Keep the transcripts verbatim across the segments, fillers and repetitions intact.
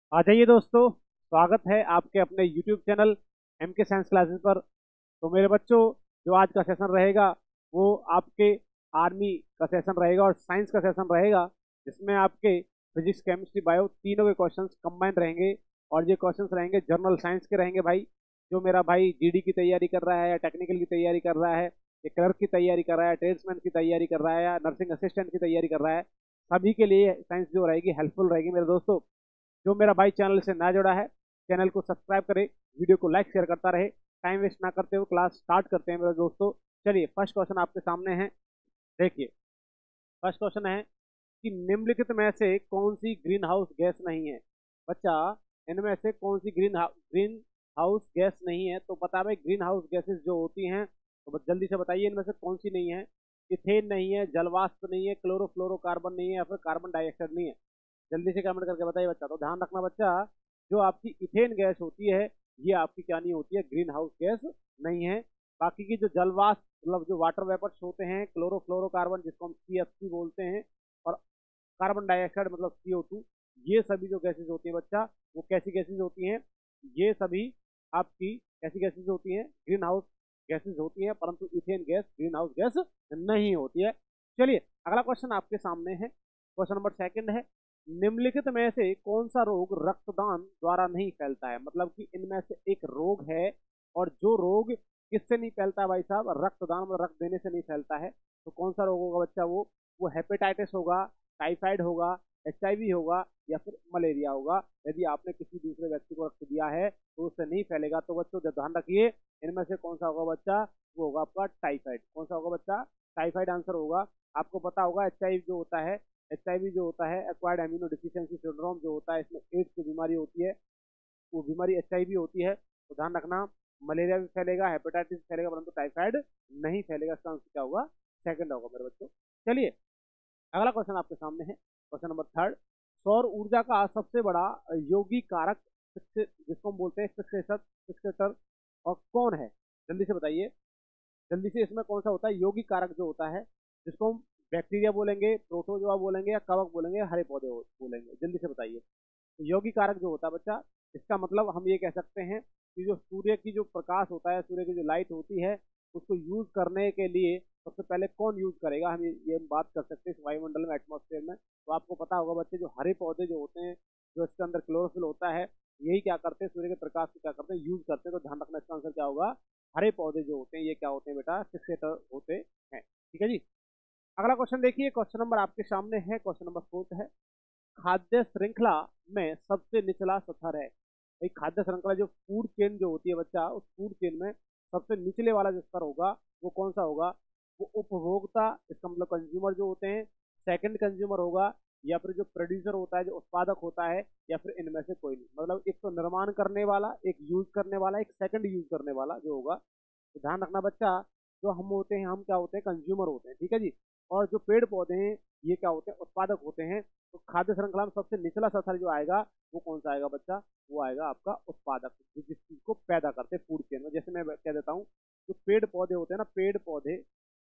आ जाइए दोस्तों। स्वागत है आपके अपने YouTube channel M K science classes पर। तो मेरे बच्चों, जो आज का सेशन रहेगा वो आपके आर्मी का सेशन रहेगा और साइंस का सेशन रहेगा, जिसमें आपके फिजिक्स केमिस्ट्री बायो तीनों के क्वेश्चंस कंबाइंड रहेंगे। और ये क्वेश्चंस रहेंगे जनरल साइंस के रहेंगे भाई। जो मेरा भाई जीडी की तैयारी कर रहा है या टेक्निकल की तैयारी कर रहा है या क्लर्क की तैयारी कर रहा है, ट्रेड्समैन की तैयारी कर रहा है या नर्सिंग असिस्टेंट की तैयारी कर रहा है, सभी के लिए साइंस जो रहेगी हेल्पफुल रहेगी मेरे दोस्तों। जो मेरा भाई चैनल से ना जुड़ा है, चैनल को सब्सक्राइब करे, वीडियो को लाइक शेयर करता रहे। टाइम वेस्ट ना करते हुए क्लास स्टार्ट करते हैं मेरे दोस्तों। चलिए, फर्स्ट क्वेश्चन आपके सामने है। देखिए, फर्स्ट क्वेश्चन है कि निम्नलिखित में से कौन सी ग्रीन हाउस गैस नहीं है। बच्चा, इनमें से कौन सी ग्रीन ग्रीन हाउस गैस नहीं है? तो बता भाई, ग्रीन हाउस गैसेस जो होती हैं, तो बस जल्दी से बताइए इनमें से कौन सी नहीं है। इथेन नहीं है, जलवाष्प नहीं है, क्लोरोफ्लोरोकार्बन नहीं है, या फिर कार्बन डाइऑक्साइड नहीं है। जल्दी से कमेंट करके बताइए बच्चा। तो ध्यान रखना बच्चा, जो आपकी इथेन गैस होती है ये आपकी क्या नहीं होती है, ग्रीन हाउस गैस नहीं है। बाकी की जो जलवाष्प मतलब जो वाटर वेपर्स होते हैं, क्लोरोफ्लोरोकार्बन जिसको हम सी एफ सी बोलते हैं, और कार्बन डाइऑक्साइड मतलब सी ओ टू, ये सभी जो गैसेज होती है बच्चा, वो कैसी गैसेज होती हैं? ये सभी आपकी कैसी गैसेज होती हैं? ग्रीन हाउस गैसेज होती हैं, परंतु ethane gas greenhouse gas नहीं होती है। चलिए, अगला क्वेश्चन आपके सामने है। क्वेश्चन नंबर सेकंड है, निम्नलिखित में से कौन सा रोग रक्तदान द्वारा नहीं फैलता है? मतलब कि इनमें से एक रोग है, और जो रोग किससे नहीं फैलता है भाई साहब? रक्तदान मतलब रक्त देने से नहीं फैलता है। तो कौन सा रोग होगा बच्चा? वो वो हेपेटाइटिस होगा, टाइफाइड होगा, एच आई वी होगा, या फिर मलेरिया होगा। यदि आपने किसी दूसरे व्यक्ति को रक्त दिया है तो उससे नहीं फैलेगा। तो बच्चों ध्यान रखिए, इनमें से कौन सा होगा बच्चा? वो होगा आपका टाइफाइड। कौन सा होगा बच्चा? टाइफाइड आंसर होगा। आपको पता होगा एच आई वी जो होता है, एच आई वी जो होता है एक्वायर्ड एम्यूनो डिफिशियंसी सिंड्रोम जो होता है, इसमें एड्स की बीमारी होती है, वो बीमारी एच आई वी होती है। तो ध्यान रखना, मलेरिया भी फैलेगा, हेपेटाइटिस फैलेगा, परंतु टाइफाइड नहीं फैलेगा। इसका आंसर क्या होगा? सेकंड होगा मेरे बच्चों। चलिए, अगला क्वेश्चन आपके सामने है। क्वेश्चन नंबर थर्ड, सौर ऊर्जा का सबसे बड़ा योगी कारक जिसको हम बोलते हैं फिक्सेटर फिक्सेटर और कौन है? जल्दी से बताइए। जल्दी से, इसमें कौन सा होता है योगी कारक जो होता है, जिसको हम बैक्टीरिया बोलेंगे, प्रोटोजोआ बोलेंगे, या कवक बोलेंगे, या हरे पौधे बोलेंगे? जल्दी से बताइए। तो योगी कारक जो होता है बच्चा, इसका मतलब हम ये कह सकते हैं कि जो सूर्य की जो प्रकाश होता है, सूर्य की जो लाइट होती है, उसको यूज करने के लिए सबसे पहले कौन यूज करेगा, हम ये ये बात कर सकते हैं इस वायुमंडल में, एटमॉस्फेयर में। तो आपको पता होगा बच्चे, जो हरे पौधे जो होते हैं, जो इसके अंदर क्लोरोफिल होता है, यही क्या करते हैं, सूर्य के प्रकाश को क्या करते हैं, यूज करते हैं। तो ध्यान रखना, इसका आंसर क्या होगा? हरे पौधे जो होते हैं ये क्या होते हैं बेटा? फिक्सेटर होते हैं। ठीक है जी। अगला क्वेश्चन देखिए, क्वेश्चन नंबर आपके सामने है। क्वेश्चन नंबर फोर्थ है, खाद्य श्रृंखला में सबसे निचला स्तर है। भाई, खाद्य श्रृंखला जो फूड चेन जो होती है बच्चा, उस फूड चेन में सबसे निचले वाला जो स्तर होगा वो कौन सा होगा? वो उपभोक्ता, इसका मतलब कंज्यूमर जो होते हैं, सेकंड कंज्यूमर होगा, या फिर जो प्रोड्यूसर होता है, जो उत्पादक होता है, या फिर इनमें से कोई नहीं। मतलब एक तो निर्माण करने वाला, एक यूज करने वाला, एक सेकंड यूज करने वाला जो होगा। तो ध्यान रखना बच्चा, जो हम होते हैं, हम क्या होते हैं? कंज्यूमर होते हैं। ठीक है जी। और जो पेड़ पौधे हैं ये क्या होते हैं? उत्पादक होते हैं। तो खाद्य श्रृंखला में सबसे निचला स्तर जो आएगा वो कौन सा आएगा बच्चा? वो आएगा आपका उत्पादक, जो जिस चीज को पैदा करते हैं फूड चेन में। जैसे मैं कह देता हूँ, जो पेड़ पौधे होते हैं ना, पेड़ पौधे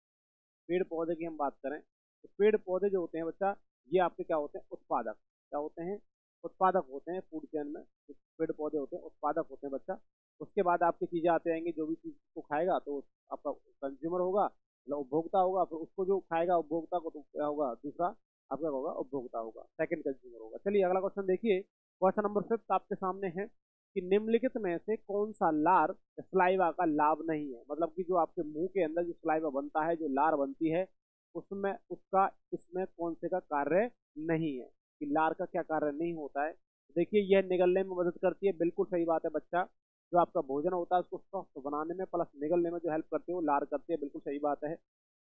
पेड़ पौधे की हम बात करें, तो पेड़ पौधे जो होते हैं बच्चा, ये आपके क्या होते हैं? उत्पादक। क्या होते हैं? उत्पादक होते हैं फूड चेन में। जो पेड़ पौधे होते हैं उत्पादक होते हैं बच्चा। उसके बाद आपकी चीजें आते आएंगी, जो भी चीज को खाएगा तो आपका कंज्यूमर होगा, मतलब उपभोक्ता होगा। फिर उसको जो खाएगा उपभोक्ता को, तो क्या होगा? दूसरा आपका होगा उपभोक्ता होगा, सेकंड कंज्यूमर होगा। चलिए, अगला क्वेश्चन देखिए। क्वेश्चन नंबर फिफ्थ आपके सामने है कि निम्नलिखित में से कौन सा लार सलाइवा का लाभ नहीं है? मतलब कि जो आपके मुंह के अंदर जो सलाइवा बनता है, जो लार बनती है, उसमें उसका इसमें कौन से का कार्य नहीं है? कि लार का क्या कार्य नहीं होता है? देखिए, यह निगलने में मदद करती है। बिल्कुल सही बात है बच्चा। जो आपका भोजन होता है उसको स्वस्थ बनाने में प्लस निगलने में जो हेल्प करती है वो लार करती है। बिल्कुल सही बात है।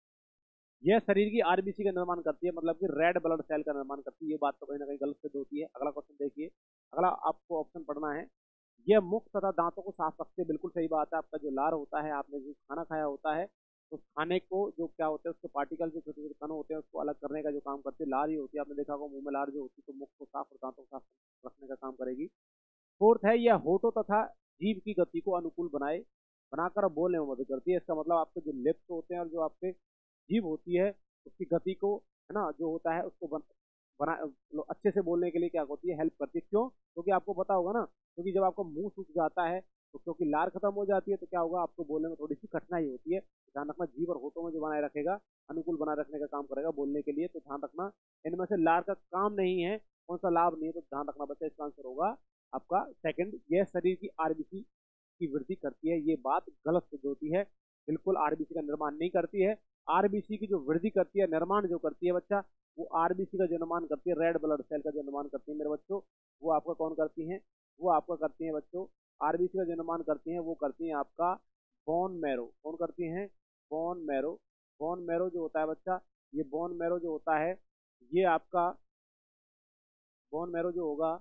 यह शरीर की आर बी सी का निर्माण करती है, मतलब कि रेड ब्लड सेल का निर्माण करती है। ये बात तो कहीं ना कहीं गलत सिद्ध होती है। अगला क्वेश्चन देखिए। अगला आपको ऑप्शन पढ़ना है, यह मुख तथा दांतों को साफ रखते हैं। बिल्कुल सही बात है। आपका जो लार होता है, आपने जो खाना खाया होता है, तो खाने को जो क्या होते हैं, उसके पार्टिकल जो छोटे छोटे कण होते हैं उसको अलग करने का जो काम करती है लार ही होती है। आपने देखा होगा मुंह में लार जो होती है तो मुख को साफ और दांतों को साफ रखने का काम करेगी। फोर्थ है, यह होठों तथा जीभ की गति को अनुकूल बनाए बनाकर बोलने में मदद करती है। इसका मतलब आपके जो लिप्स होते हैं और जो आपके जीभ होती है, उसकी गति को, है ना, जो होता है उसको बन, बना मतलब अच्छे से बोलने के लिए क्या होती है, हेल्प करती है। क्यों? क्योंकि आपको पता होगा ना, क्योंकि जब आपका मुंह सूख जाता है तो क्योंकि लार खत्म हो जाती है तो क्या होगा, आपको बोलने में थोड़ी सी कठिनाई होती है। ध्यान रखना, जीभ और होठों में जो बनाए रखेगा, अनुकूल बनाए रखने का काम करेगा बोलने के लिए। तो ध्यान रखना, इनमें से लार का काम नहीं है, कौन सा लाभ नहीं है, तो ध्यान रखना बच्चा, इसका आंसर होगा आपका सेकंड। यह शरीर की आरबीसी की वृद्धि करती है, ये बात गलत सिद्ध होती है। बिल्कुल आरबीसी का निर्माण नहीं करती है। आरबीसी की जो वृद्धि करती है, निर्माण जो करती है बच्चा, वो आरबीसी का जो निर्माण करती है, रेड ब्लड सेल का जो निर्माण करती है मेरे बच्चों, वो आपका कौन करती है, वो आपका करती है बच्चों, आरबीसी का जो निर्माण करती है वो करती है आपका बोन मैरो। कौन करती है? Bone marrow. बोन मैरो जो होता है बच्चा, ये बोन मैरो जो होता है, ये आपका बोन मैरो जो होगा,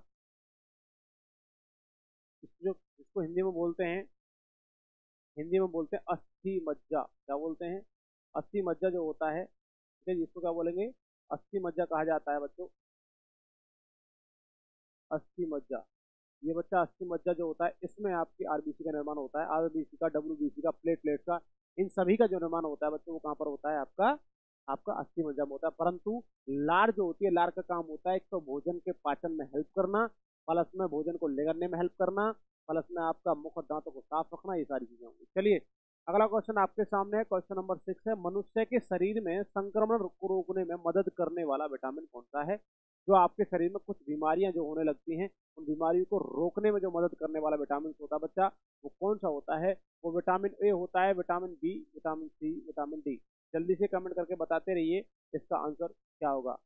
इसको जो इसको हिंदी में बोलते हैं, हिंदी में बोलते हैं अस्थि मज्जा। क्या बोलते हैं? अस्थि मज्जा जो होता है, ठीक है, जिसको क्या बोलेंगे, अस्थि मज्जा कहा जाता है बच्चों, अस्थि मज्जा। ये बच्चा अस्थि मज्जा जो होता है, इसमें आपकी आरबीसी का निर्माण होता है, आरबीसी का, डब्ल्यूबीसी का, प्लेटलेट का, इन सभी का जो निर्माण होता है बच्चों, वो कहाँ पर होता है, आपका आपका अस्थि मज्जा में होता है। परंतु लार जो होती है, लार का काम होता है एक तो भोजन के पाचन में हेल्प करना, प्लस में भोजन को लेगरने में हेल्प करना, प्लस में आपका मुख और दांतों को साफ रखना, ये सारी चीजें होंगी। चलिए अगला क्वेश्चन आपके सामने है, क्वेश्चन नंबर सिक्स है, मनुष्य के शरीर में संक्रमण को रोकने में मदद करने वाला विटामिन कौन सा है? जो आपके शरीर में कुछ बीमारियां जो होने लगती हैं, उन बीमारियों को रोकने में जो मदद करने वाला विटामिन होता है बच्चा, वो कौन सा होता है? वो विटामिन ए होता है, vitamin B, vitamin C, vitamin D. जल्दी से कमेंट करके बताते रहिए इसका आंसर क्या होगा।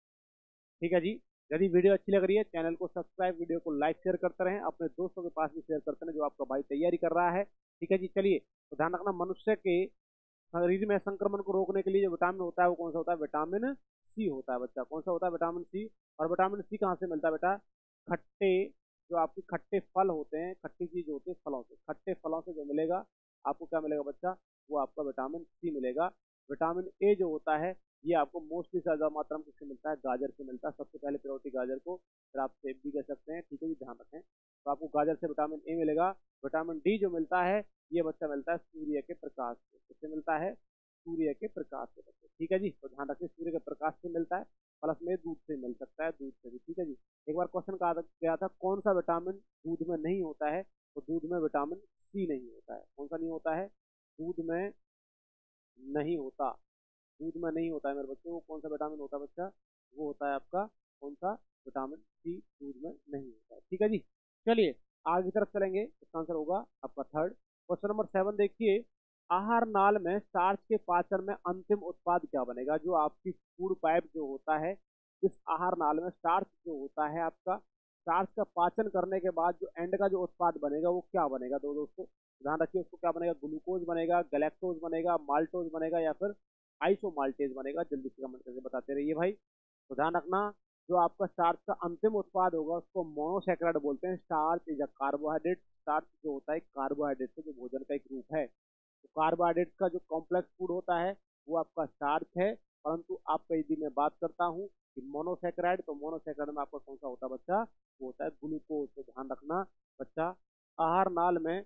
ठीक है जी, यदि वीडियो अच्छी लग रही है, चैनल को सब्सक्राइब, वीडियो को लाइक शेयर करते रहें, अपने दोस्तों के पास भी शेयर करते रहें जो आपका भाई तैयारी कर रहा है। ठीक है जी, चलिए तो ध्यान रखना, मनुष्य के शरीर में संक्रमण को रोकने के लिए जो विटामिन होता है वो कौन सा होता है? विटामिन सी होता है बच्चा। कौन सा होता है? Vitamin C. और विटामिन सी कहाँ से मिलता है बेटा? खट्टे, जो आपके खट्टे फल होते हैं, खट्टी चीज होती है फलों से, खट्टे फलों से जो मिलेगा आपको, क्या मिलेगा बच्चा? वो आपका विटामिन सी मिलेगा। विटामिन ए जो होता है, ये आपको मोस्टली ज्यादा मात्रा में किससे मिलता है? गाजर से मिलता है। सबसे पहले प्रायोरिटी गाजर को, फिर आप सेब भी कह सकते हैं। ठीक है जी, ध्यान रखें। तो आपको गाजर से विटामिन ए मिलेगा। विटामिन डी जो मिलता है, ये बच्चा मिलता है सूर्य के प्रकाश से। किससे मिलता है? सूर्य के प्रकाश से बच्चे। ठीक है जी, तो ध्यान रखिए, सूर्य के प्रकाश से मिलता है, प्लस में दूध से मिल सकता है, दूध से भी। ठीक है जी। एक बार क्वेश्चन कहा गया था, कौन सा विटामिन दूध में नहीं होता है? तो दूध में विटामिन सी नहीं होता है। कौन सा नहीं होता है? दूध में नहीं होता, दूध में नहीं होता है मेरे बच्चों। वो कौन सा विटामिन होता है बच्चा? वो होता है आपका कौन सा? विटामिन सी दूध में नहीं होता है। ठीक है जी, चलिए आगे की तरफ चलेंगे। इसका आंसर होगा आपका थर्ड। क्वेश्चन नंबर सेवन देखिए, आहार नाल में स्टार्च के पाचन में अंतिम उत्पाद क्या बनेगा? जो आपकी फूड पाइप जो होता है, इस आहार नाल में स्टार्च जो होता है आपका, स्टार्च का पाचन करने के बाद जो एंड का जो उत्पाद बनेगा वो क्या बनेगा? दो दोस्तों ध्यान रखिए, उसको क्या बनेगा? ग्लूकोज बनेगा, गैलेक्टोज बनेगा, माल्टोज बनेगा, या फिर आइसोमाल्टेज बनेगा? जल्दी से कमेंट करके बताते रहिए भाई। तो ध्यान रखना, जो आपका स्टार्च का अंतिम उत्पाद होगा उसको मोनोसैकेराइड बोलते हैं। Starch is a carbohydrate. Starch जो होता है कार्बोहाइड्रेट से जो भोजन का एक रूप है। तो कार्बोहाइड्रेट का जो कॉम्प्लेक्स फूड होता है वो आपका स्टार्च है। परंतु आपका यदि मैं बात करता हूँ कि मोनोसैकेराइड, तो मोनोसैकेराइड में आपका कौन सा होता है बच्चा? वो होता है ग्लूकोज। तो ध्यान रखना बच्चा, आहार नाल में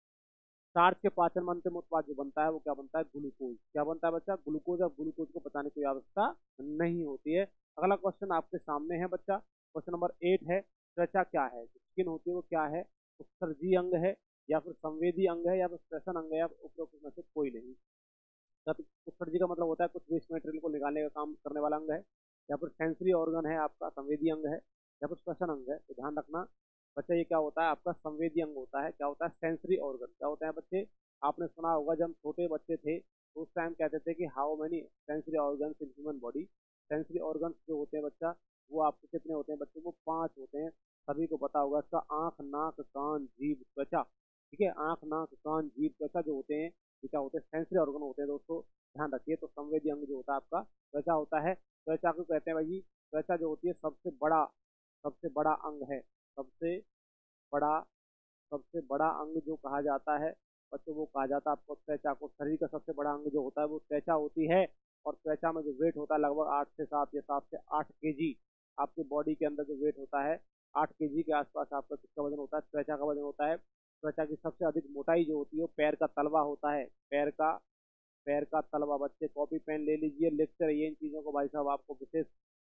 स्टार्च के पाचन में अंतिम उत्पाद जो बनता है वो क्या बनता है? ग्लूकोज। क्या बनता है बच्चा? ग्लूकोज। और ग्लूकोज को बताने की आवश्यकता नहीं होती है। अगला क्वेश्चन आपके सामने है बच्चा, क्वेश्चन नंबर एट है, त्वचा क्या है? जो स्किन होती है वो क्या है? उत्सर्जी अंग है, या फिर संवेदी अंग है, या फिर श्वसन अंग है, या फिर उपरोक्त में से कोई नहीं। उत्सर्जी का मतलब होता है कुछ वेस्ट मटेरियल को निकालने का काम करने वाला अंग है, या फिर सेंसरी ऑर्गन है आपका, संवेदी अंग है, या फिर श्वसन अंग है। तो ध्यान रखना बच्चा, ये क्या होता है? आपका संवेदी अंग होता है। क्या होता है? Sensory organ. क्या होता है बच्चे? आपने सुना होगा जब हम छोटे बच्चे थे तो उस टाइम कहते थे कि how many sensory organ in human body. Sensory organ जो होते हैं बच्चा, वो आपके कितने होते हैं बच्चे? वो पांच होते हैं। सभी को पता होगा इसका, आंख, नाक, कान, जीभ, त्वचा। ठीक है, आंख, नाक, कान, जीभ, त्वचा जो होते हैं, ये क्या होते हैं? सेंसरी ऑर्गन होते हैं दोस्तों, ध्यान रखिए। तो संवेदी अंग जो होता है आपका त्वचा होता है। त्वचा को कहते हैं भाई, त्वचा जो होती है सबसे बड़ा, सबसे बड़ा अंग है। सबसे बड़ा, सबसे बड़ा अंग जो कहा जाता है बच्चों, वो कहा जाता है आपको त्वचा को। शरीर का सबसे बड़ा अंग जो होता है वो त्वचा होती है। और त्वचा में जो वेट होता है लगभग आठ से सात या सात से आठ केजी, आपके बॉडी के अंदर जो वेट होता है आठ केजी के आसपास आपका किसका वजन होता है? त्वचा का वजन होता है। त्वचा की सबसे अधिक मोटाई जो होती है वो पैर का तलवा होता है। पैर का, पैर का तलवा। बच्चे कॉपी पेन ले लीजिए, लिखते रहिए इन चीजों को भाई साहब, आपको विशेष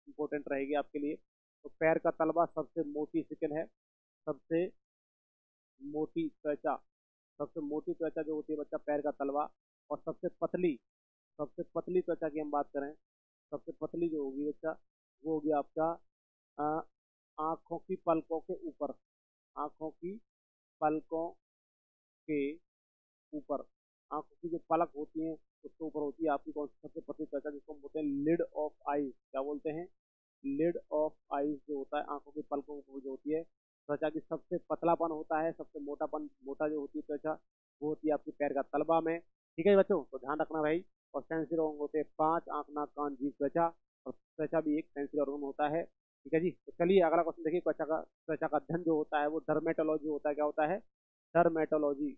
इंपॉर्टेंट रहेगी आपके लिए। तो पैर का तलवा सबसे मोटी स्किन है, सबसे मोटी त्वचा, सबसे मोटी त्वचा जो होती है बच्चा पैर का तलवा। और सबसे पतली, सबसे पतली त्वचा की हम बात करें, सबसे पतली जो होगी बच्चा वो होगी आपका अ, आंखों की पलकों के ऊपर, आंखों की पलकों के ऊपर, आंखों की जो पलक होती है उसके ऊपर होती है आपकी कौन सी सबसे पतली त्वचा, जिसको हम बोलते हैं लिड ऑफ आईज। क्या बोलते हैं? लिड ऑफ आईज जो होता है आंखों की पलकों के ऊपर जो होती है त्वचा की सबसे पतलापन होता है, सबसे मोटापन, मोटा जो होती है त्वचा वो होती है आपके पैर का तलवा में। ठीक है बच्चों, तो ध्यान रखना भाई। और सेंसरी ऑर्गन होते हैं पांच, आंख, नाक, कान, जीभ, त्वचा। और त्वचा भी एक सेंसरी ऑर्गन होता है। ठीक है जी, तो चलिए अगला क्वेश्चन देखिए। त्वचा का त्वचा का अध्ययन जो होता है वो डर्मेटोलॉजी होता है। क्या होता है? Dermatology,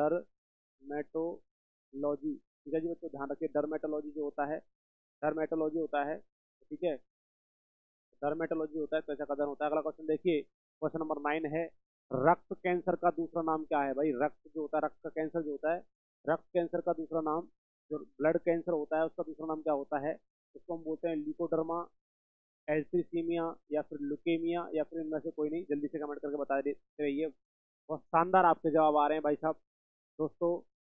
dermatology. ठीक है जी बच्चों, ध्यान रखिए डर्मेटोलॉजी जो होता है, डर्मेटोलॉजी होता है। ठीक है, डर्मेटोलॉजी होता है, त्वचा का अध्ययन होता है। अगला क्वेश्चन देखिए, क्वेश्चन नंबर नाइन है, रक्त कैंसर का दूसरा नाम क्या है? भाई रक्त जो होता है, रक्त का कैंसर जो होता है, रक्त कैंसर का दूसरा नाम, जो ब्लड कैंसर होता है उसका दूसरा नाम क्या होता है? उसको हम बोलते हैं ल्यूकोडर्मा, एल्सीसीमिया, या फिर लुकेमिया, या फिर इनमें से कोई नहीं। जल्दी से कमेंट करके बता देते रहिए। बहुत शानदार आपके जवाब आ रहे हैं भाई साहब। दोस्तों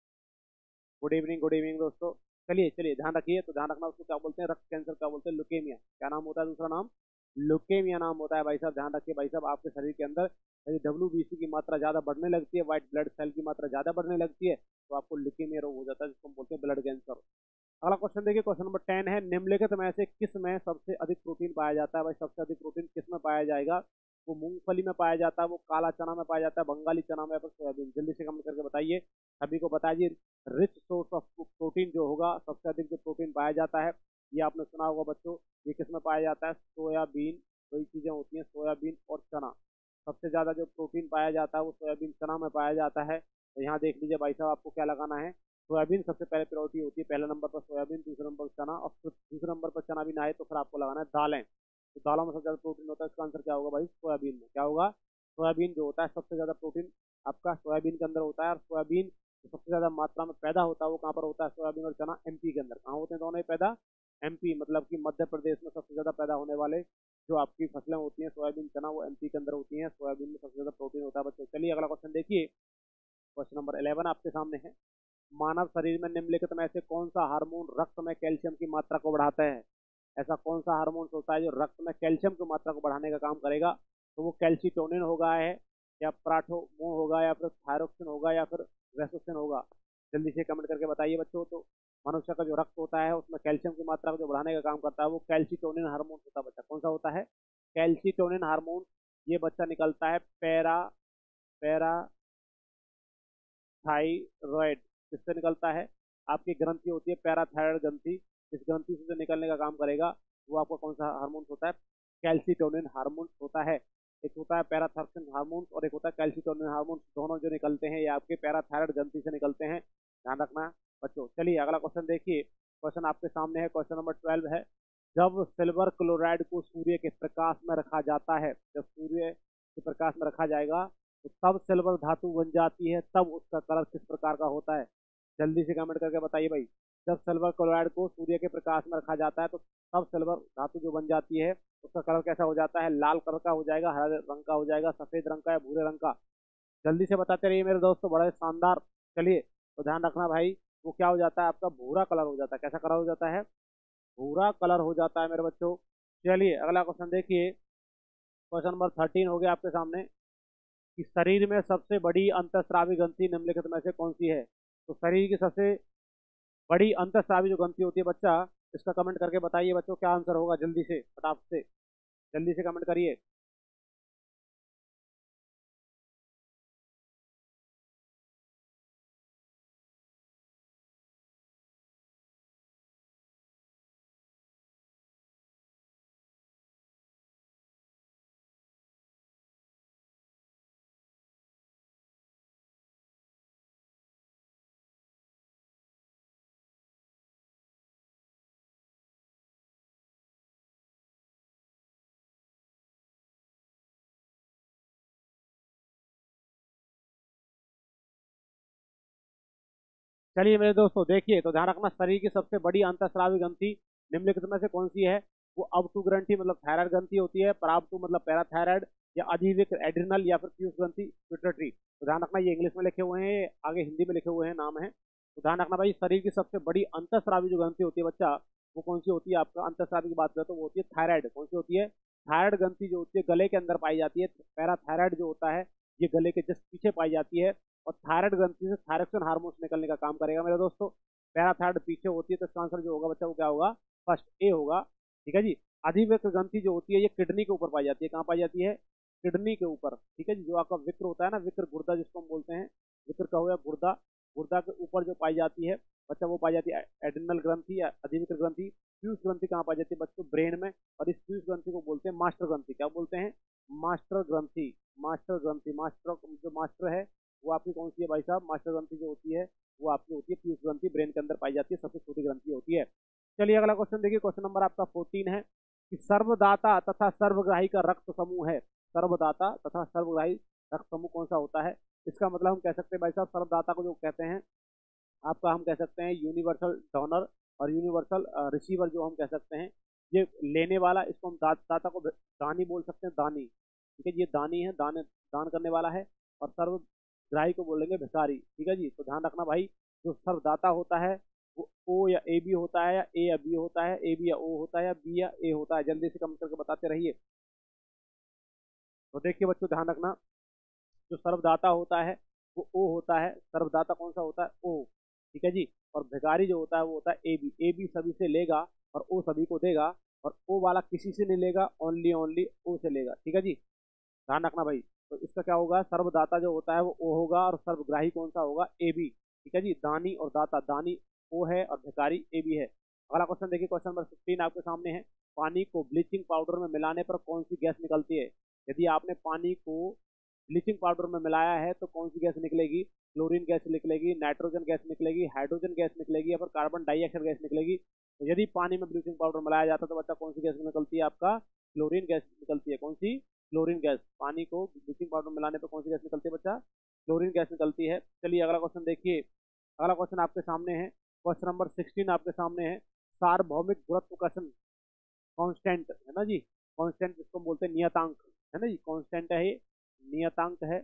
गुड इवनिंग, गुड इवनिंग दोस्तों। चलिए चलिए ध्यान रखिए। तो ध्यान रखना, उसको क्या बोलते हैं? रक्त कैंसर क्या बोलते हैं? लुकेमिया। क्या नाम होता है दूसरा नाम? लुकेमिया नाम होता है भाई साहब। ध्यान रखिए भाई साहब, आपके शरीर के अंदर यदि डब्ल्यू बी सी की मात्रा ज्यादा बढ़ने लगती है, व्हाइट ब्लड सेल की मात्रा ज्यादा बढ़ने लगती है, तो आपको लुकेमिया रोग हो जाता है, जिसको हम बोलते हैं ब्लड कैंसर। अगला क्वेश्चन देखिए, क्वेश्चन नंबर टेन है, निम्नलिखित में से किस में सबसे अधिक प्रोटीन पाया जाता है? भाई सबसे अधिक प्रोटीन किस में पाया जाएगा? वो मूंगफली में पाया जाता है, वो काला चना में पाया जाता है, बंगाली चना में, या फिर सोयाबीन? जल्दी से कमेंट करके बताइए। सभी को बताइए रिच सोर्स ऑफ प्रोटीन जो होगा, सबसे अधिक जो प्रोटीन पाया जाता है, ये आपने सुना होगा बच्चों, ये किस में पाया जाता है? सोयाबीन। वही चीजें होती हैं सोयाबीन और चना। सबसे ज्यादा जो प्रोटीन पाया जाता है वो सोयाबीन चना में पाया जाता है। तो यहाँ देख लीजिए भाई साहब, आपको क्या लगाना है? सोयाबीन सबसे पहले प्रायोरिटी होती है, पहले नंबर पर सोयाबीन, दूसरे नंबर पर चना, और फिर दूसरे नंबर पर चना भी ना आए तो फिर आपको लगाना है दालें। तो दालों में सबसे ज्यादा प्रोटीन होता है, इसका आंसर क्या होगा भाई? सोयाबीन में। क्या होगा? सोयाबीन जो होता है सबसे ज्यादा प्रोटीन आपका सोयाबीन के अंदर होता है। और सोयाबीन जो सबसे ज्यादा मात्रा में पैदा होता है वो कहाँ पर होता है? सोयाबीन और चना एमपी के अंदर। कहाँ होते हैं दोनों ही पैदा? एमपी, मतलब कि मध्य प्रदेश में सबसे ज्यादा पैदा होने वाले जो आपकी फसलें होती हैं सोयाबीन चना, वो एमपी के अंदर होती हैं। सोयाबीन में सबसे ज्यादा प्रोटीन होता है बच्चों। चलिए अगला क्वेश्चन देखिए, क्वेश्चन नंबर इलेवन आपके सामने है, मानव शरीर में निम्नलिखित में से कौन सा हार्मोन रक्त में कैल्शियम की मात्रा को बढ़ाता है? ऐसा कौन सा हार्मोन होता है जो रक्त में कैल्शियम की मात्रा को बढ़ाने का काम करेगा? तो वो कैल्शिटोनिन होगा है, या प्राथोमोन होगा, या फिर थायरोक्सिन होगा, या फिर वेसोसिन होगा? जल्दी से कमेंट करके बताइए बच्चों। तो मनुष्य का जो रक्त होता है उसमें कैल्शियम की मात्रा को जो बढ़ाने का काम करता है वो कैल्शिटोनिन हार्मोन होता है बच्चा। कौन सा होता है? Calcitonin hormone. ये बच्चा निकलता है पैरा पैरा थायराइड। किससे निकलता है? आपकी ग्रंथि होती है पैराथायराइड ग्रंथि, इस ग्रंथि से जो निकलने का काम करेगा वो आपका कौन सा हार्मोन होता है? कैल्शिटोनिन हार्मोन होता है। एक होता है पैराथॉक्सिन हार्मोन और एक होता है कैल्शिटोनिन हार्मोन। दोनों जो निकलते हैं ये आपके पैराथायराइड ग्रंथि से निकलते हैं, ध्यान रखना बच्चों। चलिए अगला क्वेश्चन देखिए, क्वेश्चन आपके सामने है, क्वेश्चन नंबर ट्वेल्व है, जब सिल्वर क्लोराइड को सूर्य के प्रकाश में रखा जाता है, जब सूर्य के प्रकाश में रखा जाएगा तो तब सिल्वर धातु बन जाती है, तब उसका कलर किस प्रकार का होता है? जल्दी से कमेंट करके बताइए भाई। जब सिल्वर क्लोराइड को सूर्य के प्रकाश में रखा जाता है तो तब सिल्वर धातु जो बन जाती है उसका कलर कैसा हो जाता है? लाल कलर का हो जाएगा, हरा रंग का हो जाएगा, सफेद रंग का, या भूरे रंग का? जल्दी से बताते रहिए मेरे दोस्तों, बड़ा शानदार। चलिए तो ध्यान रखना भाई, वो क्या हो जाता है? आपका भूरा कलर हो जाता है। कैसा कलर हो जाता है? भूरा कलर हो जाता है मेरे बच्चों। चलिए अगला क्वेश्चन देखिए, क्वेश्चन नंबर थर्टीन हो गया आपके सामने, कि शरीर में सबसे बड़ी अंतःस्रावी ग्रंथि निम्नलिखित में से कौन सी है? तो शरीर की सबसे बड़ी अंतःस्रावी जो ग्रंथि होती है बच्चा, इसका कमेंट करके बताइए बच्चों, क्या आंसर होगा? जल्दी से फटाफट से जल्दी से कमेंट करिए। चलिए मेरे दोस्तों देखिए, तो ध्यान रखना, शरीर की सबसे बड़ी अंतःस्रावी ग्रंथि निम्नलिखित में से कौन सी है? वो अब टू ग्रंथि मतलब थायराइड ग्रंथि होती है, पराब टू मतलब पैराथायराइड या अधिविक एड्रिनल या फिर पीयूष ग्रंथि पिट्यूटरी। तो ध्यान रखना, ये इंग्लिश में लिखे हुए हैं, आगे हिंदी में लिखे हुए हैं, नाम है। तो ध्यान रखना भाई, शरीर की सबसे बड़ी अंतःस्रावी जो ग्रंथि होती है बच्चा, वो कौन सी होती है? आपका अंतःस्रावी की बात करें तो वो होती है थायराइड। कौन सी होती है? थायराइड ग्रंथि जो होती है गले के अंदर पाई जाती है। पैराथायराइड जो होता है ये गले के जस्ट पीछे पाई जाती है, और थायराइड ग्रंथि से थायरोक्सिन हार्मोन्स निकलने का काम करेगा मेरे दोस्तों। पैराथायराइड पीछे होती है, तो इसका आंसर जो होगा बच्चा वो क्या होगा? फर्स्ट ए होगा। ठीक है जी। अधिविक्र ग्रंथि जो होती है ये किडनी के ऊपर पाई जाती है। कहाँ पाई जाती है? किडनी के ऊपर। ठीक है जी। जो आपका विक्र होता है ना, विक्र गुर्दा जिसको हम बोलते हैं, विक्र का हुआ गुर्दा, गुर्दा के ऊपर जो पाई जाती है बच्चा वो पाई जाती है एड्रिनल ग्रंथि या अधिविक्र ग्रंथि। पीयूष ग्रंथि कहाँ पाई जाती है बच्चों? ब्रेन में। और इस पीयूष ग्रंथि को बोलते हैं मास्टर ग्रंथि। क्या बोलते हैं? मास्टर ग्रंथि। मास्टर ग्रंथि, मास्टर जो मास्टर है वो आपकी कौन सी है भाई साहब? मास्टर ग्रंथि जो होती है वो आपकी होती है पीयूष ग्रंथि, ब्रेन के अंदर पाई जाती है, सबसे छोटी ग्रंथि होती है। चलिए अगला क्वेश्चन देखिए, क्वेश्चन नंबर आपका फोर्टीन है कि सर्वदाता तथा सर्वग्राही का रक्त समूह है। सर्वदाता तथा सर्वग्राही रक्त समूह कौन सा होता है? इसका मतलब हम कह सकते हैं भाई साहब, सर्वदाता को जो कहते हैं आपका, हम कह सकते हैं यूनिवर्सल डोनर और यूनिवर्सल रिसीवर जो हम कह सकते हैं। ये लेने वाला, इसको हम दा, दाता को दानी बोल सकते हैं, दानी। ठीक है, ये दानी है, दान दान करने वाला है। और सर्वग्राही को बोलेंगे भिखारी। ठीक है जी। तो ध्यान रखना भाई, जो सर्वदाता होता है वो ओ या ए बी होता है, या ए या बी होता है, ए बी या ओ होता है, या बी या ए होता है। जल्दी से कमेंट करके बताते रहिए। तो देखिए बच्चों ध्यान रखना, जो सर्वदाता होता है वो ओ होता है। सर्वदाता कौन सा होता है? ओ। ठीक है जी। और भिखारी जो होता है वो होता है ए बी। ए बी सभी से लेगा और ओ सभी को देगा, और ओ वाला किसी से नहीं लेगा, ओनली ओनली ओ से लेगा। ठीक है जी। ध्यान रखना भाई। तो इसका क्या होगा? सर्वदाता जो होता है वो ओ होगा, और सर्वग्राही कौन सा होगा? A B. ठीक है जी। दानी और दाता, दानी ओ है और भिखारी ए बी है। अगला क्वेश्चन देखिए, क्वेश्चन नंबर फिफ्टीन आपके सामने है। पानी को ब्लीचिंग पाउडर में मिलाने पर कौन सी गैस निकलती है? यदि आपने पानी को ब्लीचिंग पाउडर में मिलाया है तो कौन सी गैस निकलेगी? क्लोरीन गैस निकलेगी, नाइट्रोजन गैस निकलेगी, हाइड्रोजन गैस निकलेगी, या फिर कार्बन डाइऑक्साइड गैस निकलेगी। तो यदि पानी में ब्लीचिंग पाउडर मिलाया जाता है तो बच्चा कौन सी गैस निकलती है? आपका क्लोरीन गैस निकलती है। कौन सी? Chlorine gas. पानी को ब्लीचिंग पाउडर मिलाने पर कौन सी गैस निकलती है बच्चा? क्लोरीन गैस निकलती है। चलिए अगला क्वेश्चन देखिए। अगला क्वेश्चन आपके सामने है, क्वेश्चन नंबर सिक्सटीन आपके सामने है। सार्वभौमिक गुरुत्वाकर्षण कांस्टेंट है ना जी, कांस्टेंट जिसको बोलते हैं नियतांक, है ना जी, कांस्टेंट है ये, नियतांक है,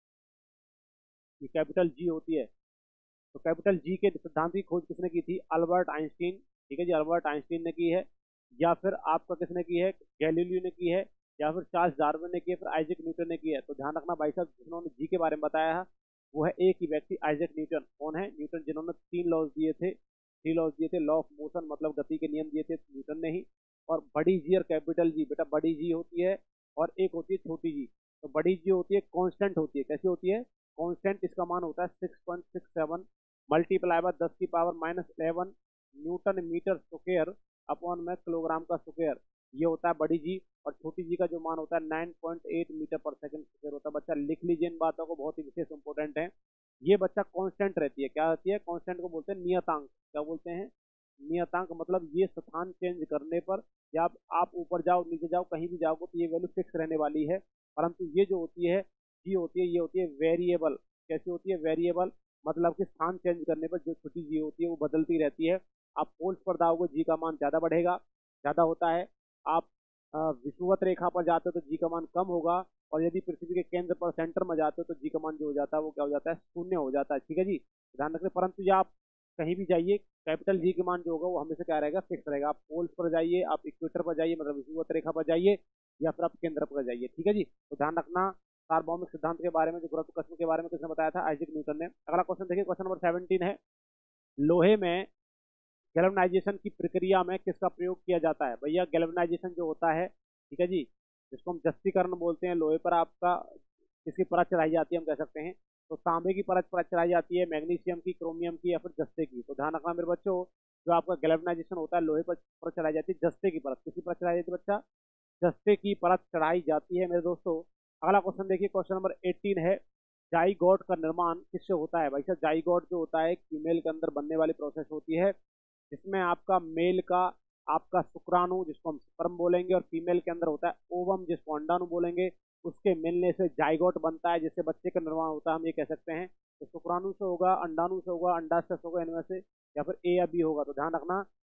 ये कैपिटल जी होती है। तो कैपिटल जी के सिद्धांत की खोज किसने की थी? Albert Einstein. ठीक है जी, अल्बर्ट आइंस्टीन ने की है। या फिर आपका किसने की है? गैलीलियो ने की है। या फिर चार्ल्स डार्विन ने की है, फिर आइजैक न्यूटन ने की है। तो ध्यान रखना भाई साहब, जिन्होंने जी के बारे में बताया है वो है एक ही व्यक्ति, आइजैक न्यूटन। कौन है? न्यूटन, जिन्होंने तीन लॉज दिए थे, थ्री लॉज दिए थे। लॉ ऑफ मोशन मतलब गति के नियम दिए थे न्यूटन ने ही। और बड़ी जी और कैपिटल जी, बेटा बड़ी जी होती है और एक होती है छोटी जी। तो बड़ी जी होती है कांस्टेंट होती है। कैसी होती है? कांस्टेंट। इसका मान होता है six point six seven multiply by दस की power minus eleven newton metre square upon में किलोग्राम का स्क्वायर। ये होता है बड़ी जी। और छोटी जी का जो मान होता है नाइन पॉइंट एट मीटर पर सेकंड स्क्वायर होता है। बच्चा लिख लीजिए इन बातों को, बहुत ही विशेष इंपॉर्टेंट है। ये बच्चा कांस्टेंट रहती है। क्या रहती है? कांस्टेंट को बोलते हैं नियतांक। क्या बोलते हैं? नियतांक। मतलब ये स्थान चेंज करने पर, या आप, आप ऊपर जाओ नीचे जाओ कहीं भी जाओगे तो ये वैल्यू फिक्स रहने वाली है। परंतु ये जो होती है जी होती है, ये होती है वेरिएबल। कैसी होती है? वेरिएबल। मतलब कि स्थान चेंज करने पर जो छोटी जी होती है वो बदलती रहती है। आप पोल्स पर जाओगे जी का मान ज्यादा बढ़ेगा, ज्यादा होता है। आप विषुवत रेखा पर जाते हो तो जी का मान कम होगा। और यदि पृथ्वी के केंद्र पर सेंटर में जाते हो तो जी का मान जो हो जाता है वो क्या हो जाता है? शून्य हो जाता है। ठीक है जी, ध्यान रखना। परंतु ये आप कहीं भी जाइए, कैपिटल जी के मान जो होगा वो हमेशा क्या रहेगा? फिक्स रहेगा। आप पोल्स पर जाइए, आप इक्वेटर पर जाइए, मतलब विषुवत रेखा पर जाइए, या फिर आप केंद्र पर जाइए। ठीक है जी। तो ध्यान रखना, सार्वभौमिक सिद्धांत के बारे में, जो गुरुत्वाकर्षण के बारे में किसने बताया था? आइजैक न्यूटन ने। अगला क्वेश्चन देखिए, क्वेश्चन नंबर सेवनटीन है। लोहे में गैल्वेनाइजेशन की प्रक्रिया में किसका प्रयोग किया जाता है? भैया गैल्वेनाइजेशन जो होता है, ठीक है जी, जिसको हम जस्तीकरण बोलते हैं, लोहे पर आपका किसकी परत चढ़ाई जाती है हम कह सकते हैं? तो तांबे की परत परत चढ़ाई जाती है, मैग्नीशियम की, क्रोमियम की, या फिर जस्ते की। तो ध्यान रखना मेरे बच्चों, जो आपका गैल्वेनाइजेशन होता है लोहे पर परत चढ़ाई जाती है, जस्ते की परत। किसकी परत चढ़ाई जाती है बच्चा? जस्ते की परत चढ़ाई जाती है मेरे दोस्तों। अगला क्वेश्चन देखिए, क्वेश्चन नंबर एटीन है। जाइगोट का निर्माण किससे होता है? भाई साहब जाइगोट जो होता है फीमेल के अंदर बनने वाली प्रोसेस होती है, जिसमें आपका मेल का आपका शुक्राणु जिसको हम स्पर्म बोलेंगे, और फीमेल के अंदर होता है ओवम जिसको अंडाणु बोलेंगे, उसके मिलने से जाइगोट बनता है, जिससे बच्चे का निर्माण होता है, हम ये कह सकते हैं। तो शुक्राणु से होगा, अंडाणु से होगा, अंडाशय से होगा, इनमें से, या फिर ए या बी होगा। तो ध्यान रखना,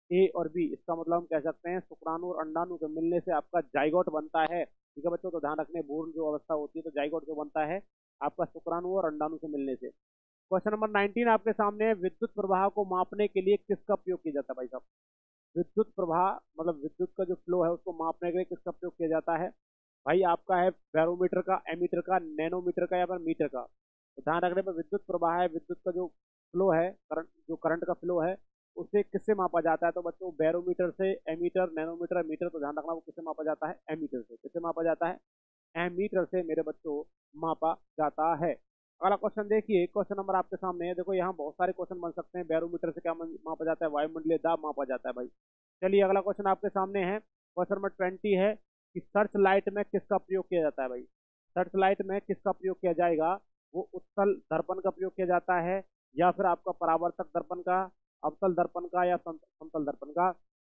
ए और बी, इसका मतलब हम कह सकते हैं शुक्राणु और अंडाणु के मिलने से आपका जाइगोट बनता है। ठीक है बच्चों, तो ध्यान रखने, भ्रूण जो अवस्था होती है तो जाइगोट जो बनता है आपका शुक्राणु और अंडाणु से मिलने से। क्वेश्चन नंबर नाइनटीन आपके सामने है, विद्युत प्रवाह को मापने के लिए किसका प्रयोग किया जाता है भाई साहब? विद्युत प्रवाह मतलब विद्युत का जो फ्लो है उसको मापने के लिए किसका प्रयोग किया जाता है? भाई आपका है बैरोमीटर का, एमीटर का, नैनोमीटर का या फिर मीटर का। तो ध्यान रखने पर विद्युत प्रवाह है, विद्युत का जो फ्लो है, करंट जो करंट का फ्लो है उसे किससे मापा जाता है? तो बच्चों बैरोमीटर से, एमीटर, नैनोमीटर, मीटर। तो ध्यान रखना वो किससे मापा जाता है? एमीटर से। किससे मापा जाता है? एमीटर से मेरे बच्चों मापा जाता है। अगला क्वेश्चन देखिए, क्वेश्चन नंबर आपके सामने है। देखो यहाँ बहुत सारे क्वेश्चन बन सकते हैं। बैरोमीटर से क्या मापा जाता है? वायुमंडलीय दाब मापा जाता है भाई। चलिए अगला क्वेश्चन आपके सामने है, क्वेश्चन नंबर ट्वेंटी है कि सर्च लाइट में किसका प्रयोग किया जाता है भाई? सर्च लाइट में किसका प्रयोग किया जाएगा? वो उत्तल दर्पण का प्रयोग किया जाता है या फिर आपका परावर्तक दर्पण का, अवतल दर्पण का या समतल दर्पण का?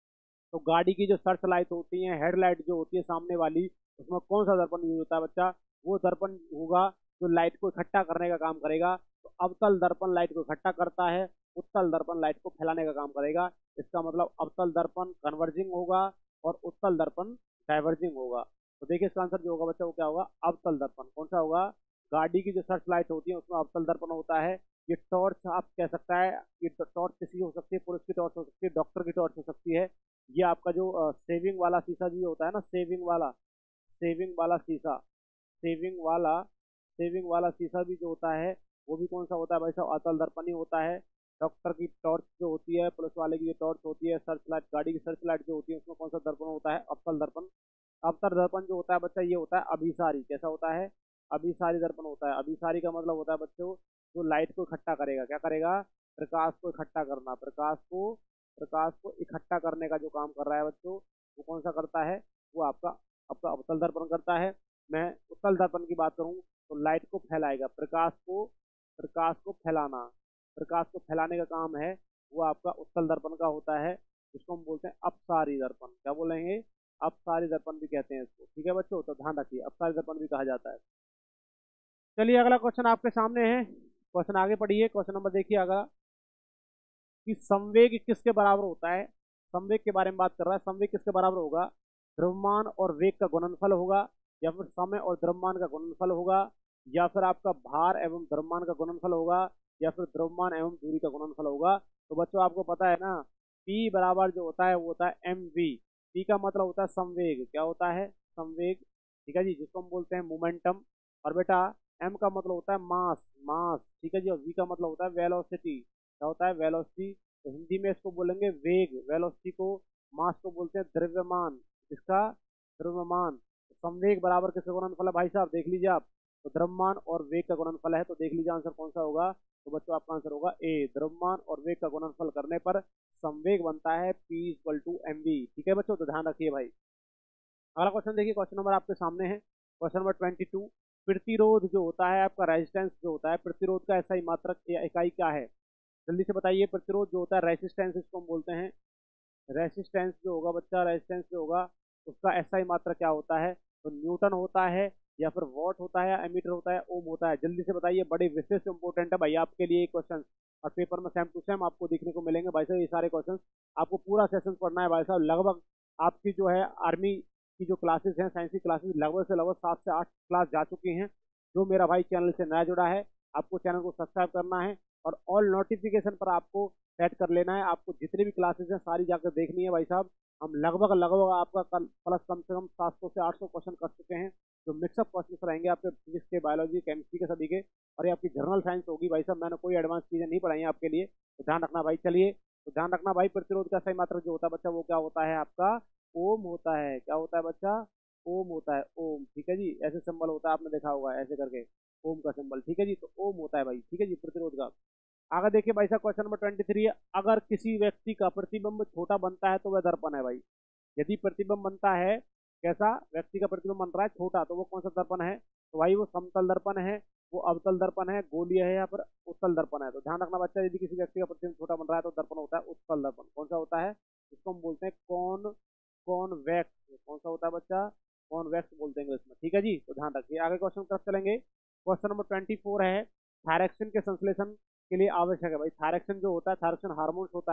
तो गाड़ी की जो सर्च लाइट होती है, हेडलाइट जो होती है सामने वाली, उसमें कौन सा दर्पण यूज होता है बच्चा? वो दर्पण होगा जो लाइट को इकट्ठा करने का काम करेगा। तो अवतल दर्पण लाइट को इकट्ठा करता है, उत्तल दर्पण लाइट को फैलाने का काम करेगा। इसका मतलब अवतल दर्पण कन्वर्जिंग होगा और उत्तल दर्पण डाइवर्जिंग होगा। तो देखिए इसका आंसर जो होगा बच्चा वो क्या होगा? अवतल दर्पण। कौन सा होगा? गाड़ी की जो सर्च लाइट होती है उसमें अवतल दर्पण होता है। ये टॉर्च आप कह सकता है, ये टॉर्च किसी की हो सकती है, पुलिस की टॉर्च हो सकती है, डॉक्टर की टॉर्च हो सकती है। ये आपका जो सेविंग वाला शीशा भी होता है ना, सेविंग वाला, सेविंग वाला शीशा, सेविंग वाला, सेविंग वाला शीशा भी जो होता है वो भी कौन सा होता है भाई साहब? अवतल दर्पण ही होता है। डॉक्टर की टॉर्च जो होती है, पुलिस वाले की जो टॉर्च होती है, सर्च लाइट, गाड़ी की सर्च लाइट जो होती है उसमें कौन सा दर्पण होता है? अवतल दर्पण। अवतल दर्पण जो होता है बच्चा ये होता है अभिसारी। कैसा होता है? अभिसारी दर्पण होता है। अभिसारी का मतलब होता है बच्चों जो लाइट को इकट्ठा करेगा। क्या करेगा? प्रकाश को इकट्ठा करना। प्रकाश को, प्रकाश को इकट्ठा करने का जो काम कर रहा है बच्चों वो कौन सा करता है? वो आपका आपका अवतल दर्पण करता है। मैं उत्तल दर्पण की बात करूं तो लाइट को फैलाएगा, प्रकाश को, प्रकाश को फैलाना, प्रकाश को फैलाने का काम है वो आपका उत्तल दर्पण का होता है, जिसको हम बोलते हैं अपसारी दर्पण। क्या बोलेंगे? अपसारी दर्पण भी कहते हैं इसको। ठीक है बच्चों, तो ध्यान रखिए अपसारी दर्पण भी कहा जाता है। चलिए अगला क्वेश्चन आपके सामने है, क्वेश्चन आगे पढ़िए। क्वेश्चन नंबर देखिए अगला, कि संवेग किसके बराबर होता है? संवेग के बारे में बात कर रहा है। संवेग किसके बराबर होगा? द्रव्यमान और वेग का गुणनफल होगा, या फिर समय और द्रव्यमान का गुणनफल होगा, या फिर आपका भार एवं द्रव्यमान का गुणनफल होगा, या फिर द्रव्यमान एवं दूरी का गुणनफल होगा। तो बच्चों आपको पता है ना, P बराबर जो होता है वो होता है एम वी। P का मतलब होता है संवेग। क्या होता है? संवेग। ठीक है जी, जिसको हम बोलते हैं मोमेंटम। और बेटा M का मतलब होता है मास, मास। ठीक है जी, और V का मतलब होता है वेलोसिटी। क्या होता है? वेलोसिटी। तो हिंदी में इसको बोलेंगे वेग, वेलोसिटी को। मास को बोलते हैं द्रव्यमान। इसका द्रव्यमान। तो संवेग बराबर किसका गुणनफल है भाई साहब? देख लीजिए आप, तो द्रव्यमान और वेग का गुणनफल है। तो देख लीजिए आंसर कौन सा होगा? तो बच्चों आपका आंसर होगा ए। द्रव्यमान और वेग का गुणनफल करने पर संवेग बनता है P equal to m v. ठीक है बच्चों, तो ध्यान रखिए भाई। अगला क्वेश्चन देखिए, क्वेश्चन नंबर आपके सामने है, क्वेश्चन नंबर ट्वेंटी टू। प्रतिरोध जो होता है आपका, रेजिस्टेंस जो होता है, प्रतिरोध का ऐसा ही मात्रक या इकाई क्या है? जल्दी से बताइए। प्रतिरोध जो होता है, रेसिस्टेंस इसको हम बोलते हैं। रेसिस्टेंस जो होगा बच्चा, रेसिस्टेंस जो होगा उसका ऐसा ही मात्रक क्या होता है? तो न्यूटन होता है, या फिर वॉट होता है, या एमीटर होता है, ओम होता है। जल्दी से बताइए, बड़े विशेष इंपॉर्टेंट है भाई आपके लिए क्वेश्चन, और पेपर में सेम टू सेम आपको देखने को मिलेंगे भाई साहब। ये सारे क्वेश्चन आपको पूरा सेशन पढ़ना है भाई साहब। लगभग आपकी जो है आर्मी की जो क्लासेस हैं, साइंस की क्लासेस, लगभग से लगभग सात से आठ क्लास जा चुकी हैं। जो मेरा भाई चैनल से नया जुड़ा है, आपको चैनल को सब्सक्राइब करना है और ऑल नोटिफिकेशन पर आपको सेट कर लेना है। आपको जितनी भी क्लासेस हैं सारी जाकर देखनी है भाई साहब। हम लगभग लगभग आपका कल प्लस कम से कम सात सौ से आठ सौ क्वेश्चन कर चुके हैं, जो मिक्सअप क्वेश्चन रहेंगे आपके फिजिक्स के, बायोलॉजी, केमिस्ट्री के, सभी के। और ये आपकी जनरल साइंस होगी भाई साहब। मैंने कोई एडवांस चीजें नहीं पढ़ाई हैं आपके लिए, तो ध्यान रखना भाई। चलिए, तो ध्यान रखना भाई, प्रतिरोध का सही मात्रक जो होता है बच्चा वो क्या होता है? आपका ओम होता है। क्या होता है बच्चा? ओम होता है, ओम। ठीक है जी, ऐसे सिंबल होता है, आपने देखा होगा ऐसे करके, ओम का सिंबल। ठीक है जी, तो ओम होता है भाई। ठीक है जी, प्रतिरोध का। आगे देखिए भाई साहब, क्वेश्चन नंबर ट्वेंटी थ्री है, अगर किसी व्यक्ति का प्रतिबिंब छोटा बनता है तो वह दर्पण है भाई। यदि प्रतिबिंब बनता है, कैसा? व्यक्ति का प्रतिबिंब बन रहा है छोटा, तो वो कौन सा दर्पण है? तो भाई वो समतल दर्पण है, वो अवतल दर्पण है, गोलीय है, या फिर उत्तल दर्पण है। तो ध्यान रखना बच्चा, यदि किसी व्यक्ति का प्रतिबिंब छोटा बन रहा है तो दर्पण होता है उत्तल दर्पण। कौन सा होता है? इसको हम बोलते हैं कौन, कॉन्वेक्स। कौन सा होता है बच्चा? कॉन्वेक्स बोलते हैं इंग्लिश में। ठीक है जी, तो ध्यान रखिए। आगे क्वेश्चन की तरफ चलेंगे। क्वेश्चन नंबर ट्वेंटी फोर है, थायरक्सिन के संश्लेषण के लिए आवश्यक है भाई। थायरक्सिन जो होता है, थायरक्सिन हार्मोन्स होता है,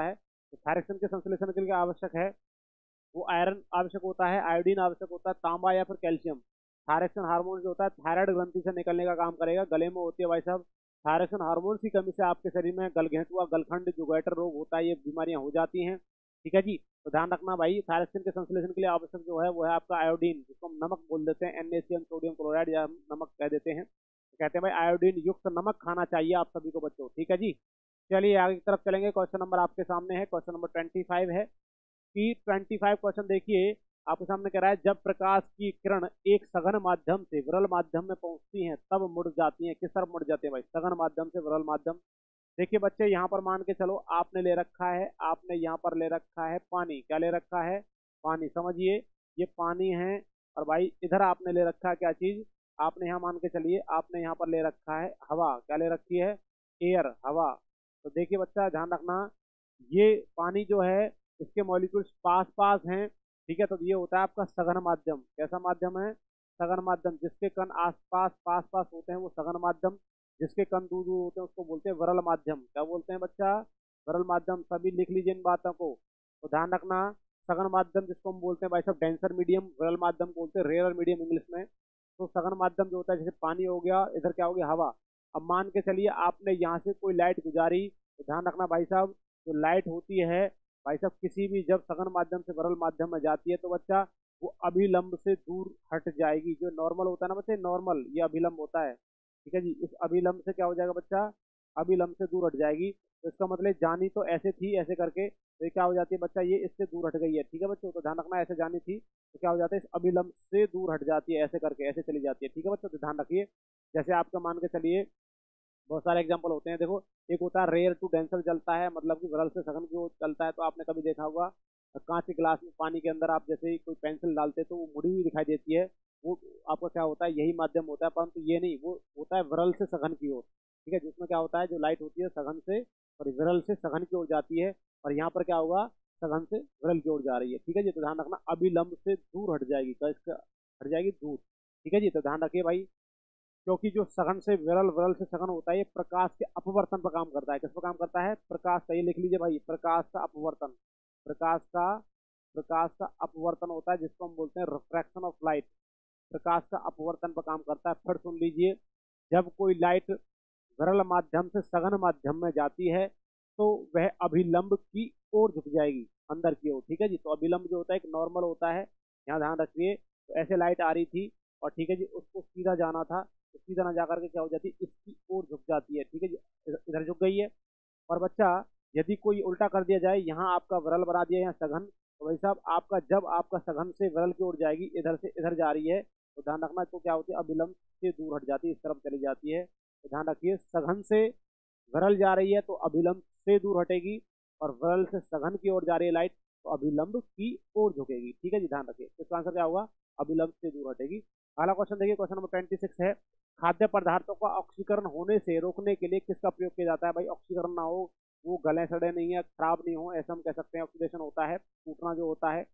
तो थायरक्सिन के संश्लेषण के लिए आवश्यक है, वो आयरन आवश्यक होता है, आयोडीन आवश्यक होता है, तांबा या फिर कैल्शियम। थायरक्सिन हार्मोन जो होता है थायराइड ग्रंथि से निकलने का काम करेगा, गले में होती है भाई साहब। थायरक्सिन हार्मोन की कमी से आपके शरीर में गलघेंटुआ, गलखंड, जो गोइटर रोग होता है, ये बीमारियां हो जाती हैं। ठीक है जी। तो ध्यान रखना भाई, थायरक्सिन के संश्लेषण के लिए आवश्यक जो है वो है आपका आयोडीन, जिसको हम नमक बोल देते हैं, NaCl सोडियम क्लोराइड या हम नमक कह देते हैं। तो कहते हैं भाई आयोडीन युक्त नमक खाना चाहिए आप सभी को बच्चों। ठीक है जी। चलिए आगे की तरफ चलेंगे। क्वेश्चन नंबर आपके सामने है, क्वेश्चन नंबर ट्वेंटी फाइव है कि ट्वेंटी फाइव क्वेश्चन देखिए आपके सामने कह रहा है, जब प्रकाश की किरण एक सघन माध्यम से विरल माध्यम में पहुंचती हैं तब मुड़ जाती हैं, किस तरफ मुड़ जाती है भाई? सघन माध्यम से विरल माध्यम। देखिए बच्चे यहाँ पर मान के चलो, आपने ले रखा है, आपने यहाँ पर ले रखा है पानी। क्या ले रखा है? पानी। समझिए ये पानी है, और भाई इधर आपने ले रखा है क्या चीज? आपने यहाँ मान के चलिए, आपने यहाँ पर ले रखा है हवा। क्या ले रखी है? एयर, हवा। तो देखिए बच्चा ध्यान रखना, ये पानी जो है इसके मॉलिक्यूल्स पास पास हैं। ठीक है, तो ये होता है आपका सघन माध्यम। कैसा माध्यम है? सघन माध्यम। जिसके कण आस पास पास पास होते हैं वो सघन माध्यम, जिसके कण दूर दूर होते हैं उसको बोलते हैं विरल माध्यम। क्या बोलते हैं बच्चा? विरल माध्यम। सभी लिख लीजिए इन बातों को। तो ध्यान रखना, सघन माध्यम जिसको हम बोलते हैं भाई साहब डेंसर मीडियम, विरल माध्यम बोलते हैं रेयर मीडियम इंग्लिश में। तो सघन माध्यम जो होता है, जैसे पानी हो गया, इधर क्या हो गया? हवा। अब मान के चलिए आपने यहाँ से कोई लाइट गुजारी, तो ध्यान रखना भाई साहब, जो लाइट होती है भाई साहब किसी भी जब सघन माध्यम से विरल माध्यम में जाती है तो बच्चा वो अभिलंब से दूर हट जाएगी। जो नॉर्मल होता है ना बच्चे, नॉर्मल, ये अभिलंब होता है। ठीक है जी। इस अभिलंब से क्या हो जाएगा बच्चा? अभिलंब से दूर हट जाएगी। तो इसका मतलब जानी तो ऐसे थी ऐसे करके, तो ये क्या हो जाती है बच्चा? ये इससे दूर हट गई है। ठीक है बच्चों, तो ध्यान रखना, ऐसे जानी थी तो क्या हो जाता है? इस अभिलंब से दूर हट जाती है, ऐसे करके ऐसे चली जाती है। ठीक है बच्चों, तो ध्यान रखिए। जैसे आपका मान के चलिए बहुत सारे एग्जाम्पल होते हैं। देखो, एक होता है रेयर टू डेंसर चलता है, मतलब कि विरल से सघन की ओर चलता है। तो आपने कभी देखा होगा कांच के गिलास में पानी के अंदर आप जैसे ही कोई पेंसिल डालते हैं तो वो मुड़ी हुई दिखाई देती है। वो आपका क्या होता है? यही माध्यम होता है, परंतु ये नहीं, वो होता है विरल से सघन की ओर। ठीक है, जिसमें क्या होता है, जो लाइट होती है सघन से और विरल से सघन की ओर जाती है, और यहाँ पर क्या होगा? सघन से विरल की ओर जा रही है। ठीक है जी। तो ध्यान रखना, अभिलंब से दूर हट जाएगी। तो इसका हट जाएगी दूर। ठीक है जी। तो ध्यान रखिए भाई, क्योंकि जो सघन से विरल, विरल से सघन होता है, ये प्रकाश के अपवर्तन पर काम करता है। किस पर काम करता है? प्रकाश का। ये लिख लीजिए भाई, प्रकाश का अपवर्तन। प्रकाश का प्रकाश का अपवर्तन होता है, जिसको हम बोलते हैं रिफ्रैक्शन ऑफ लाइट। प्रकाश का अपवर्तन पर काम करता है। फिर सुन लीजिए, जब कोई लाइट विरल माध्यम से सघन माध्यम में जाती है तो वह अभिलंब की ओर झुक जाएगी, अंदर की ओर। ठीक है जी। तो अभिलंब जो होता है एक नॉर्मल होता है, यहाँ ध्यान रखिए। तो ऐसे लाइट आ रही थी और ठीक है जी, उसको सीधा जाना था, तो सीधा ना जाकर के क्या हो जाती है? इसकी ओर झुक जाती है। ठीक है जी, इधर झुक गई है। और बच्चा यदि कोई उल्टा कर दिया जाए, यहाँ आपका विरल बना दिया, यहाँ सघन, तो भाई साहब आपका जब आपका सघन से विरल की ओर जाएगी, इधर से इधर जा रही है, तो ध्यान रखना तो क्या होती है? अभिलंब से दूर हट जाती है, इस तरफ चली जाती है। तो ध्यान रखिए, सघन से विरल जा रही है तो अभिलंब से दूर हटेगी, और विरल से सघन की ओर जा रही है लाइट तो अभिलंब की ओर झुकेगी। ठीक है जी, ध्यान रखिए। तो इसका आंसर क्या होगा? अभिलंब से दूर हटेगी। अगला क्वेश्चन देखिए, क्वेश्चन नंबर ट्वेंटी सिक्स है, खाद्य पदार्थों का ऑक्सीकरण होने से रोकने के लिए किसका प्रयोग किया जाता है? भाई ऑक्सीकरण ना हो, वो गले सड़े नहीं है, खराब नहीं हो, ऐसा हम कह सकते हैं। ऑक्सीडेशन होता है, टूटना जो होता है,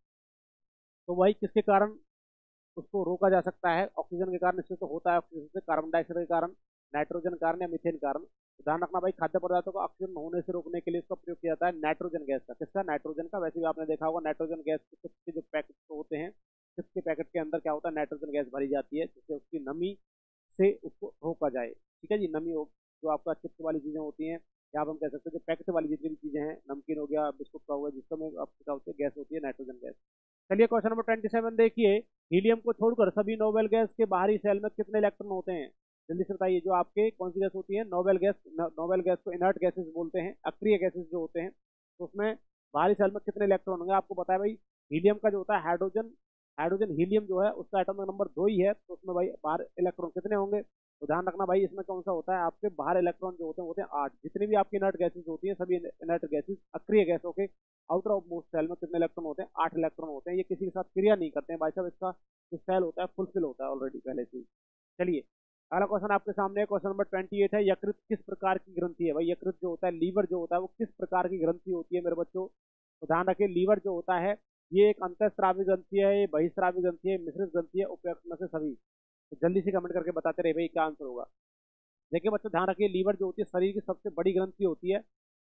तो वही किसके कारण उसको रोका जा सकता है? ऑक्सीजन के कारण इससे तो होता है, ऑक्सीजन से, कार्बन डाइऑक्साइड के कारण, नाइट्रोजन के कारण या मीथेन के कारण। तो ध्यान रखना भाई, खाद्य पदार्थों का ऑक्सीजन होने से रोकने के लिए इसका प्रयोग किया जाता है नाइट्रोजन गैस का। किसका? नाइट्रोजन का। वैसे भी आपने देखा होगा नाइट्रोजन गैस के चिप्स के जो पैकेट होते हैं, चिप्स के पैकेट के अंदर क्या होता है? नाइट्रोजन गैस भरी जाती है, जिससे उसकी नमी से उसको रोका जाए। ठीक है जी। नमी हो, जो आपका चिप्स वाली चीजें होती हैं, या आप हम कह सकते हैं जो पैकेट वाली जितनी भी चीजें हैं, नमकीन हो गया, बिस्कुट का हो गया, जिसमें आपकी क्या होती है? गैस होती है नाइट्रोजन गैस। चलिए क्वेश्चन नंबर ट्वेंटी सेवन देखिए, हीलियम को छोड़कर सभी नोबेल गैस के बाहरी सेल में कितने इलेक्ट्रॉन होते हैं? जल्दी से बताइए। जो आपके कौन सी गैस होती है? Noble gas. नोबेल गैस को इनर्ट गैसेस बोलते हैं, अक्रिय गैसेस जो होते हैं। तो उसमें बाहरी सेल में कितने इलेक्ट्रॉन होंगे? आपको पता है भाई, हीलियम का जो होता है हाइड्रोजन, हाइड्रोजन हीलियम जो है उसका एटॉमिक नंबर दो ही है, तो उसमें भाई बाहर इलेक्ट्रॉन कितने होंगे? तो ध्यान रखना भाई, इसमें कौन सा होता है? आपके बाहर इलेक्ट्रॉन जो होते हैं होते हैं आठ। जितनी भी आपकी इनर्ट गैसेस होती हैं, सभी इनर्ट गैसेस अक्रिय गैसों के आउटर ऑफ मोस्ट सेल में कितने इलेक्ट्रॉन होते हैं? आठ इलेक्ट्रॉन होते हैं। ये किसी के साथ क्रिया नहीं करते हैं भाई साहब, इसका जो सेल होता है फुलफिल होता है ऑलरेडी पहले से ही। चलिए अगला क्वेश्चन आपके सामने है, क्वेश्चन नंबर ट्वेंटी एट है, यकृत किस प्रकार की ग्रंथि है? भाई यकृत जो होता है, लीवर जो होता है, वो किस प्रकार की ग्रंथि होती है मेरे बच्चों? तो ध्यान रखिए, लीवर जो होता है ये एक अंतःस्रावी ग्रंथि है, ये बहिस्रावी ग्रंथि है, मिश्रित ग्रंथि है, उपयुक्त में से सभी। तो जल्दी से कमेंट करके बताते रहे भाई क्या आंसर होगा। देखिए बच्चों ध्यान रखिए, लीवर जो होती है शरीर की सबसे बड़ी ग्रंथि होती है,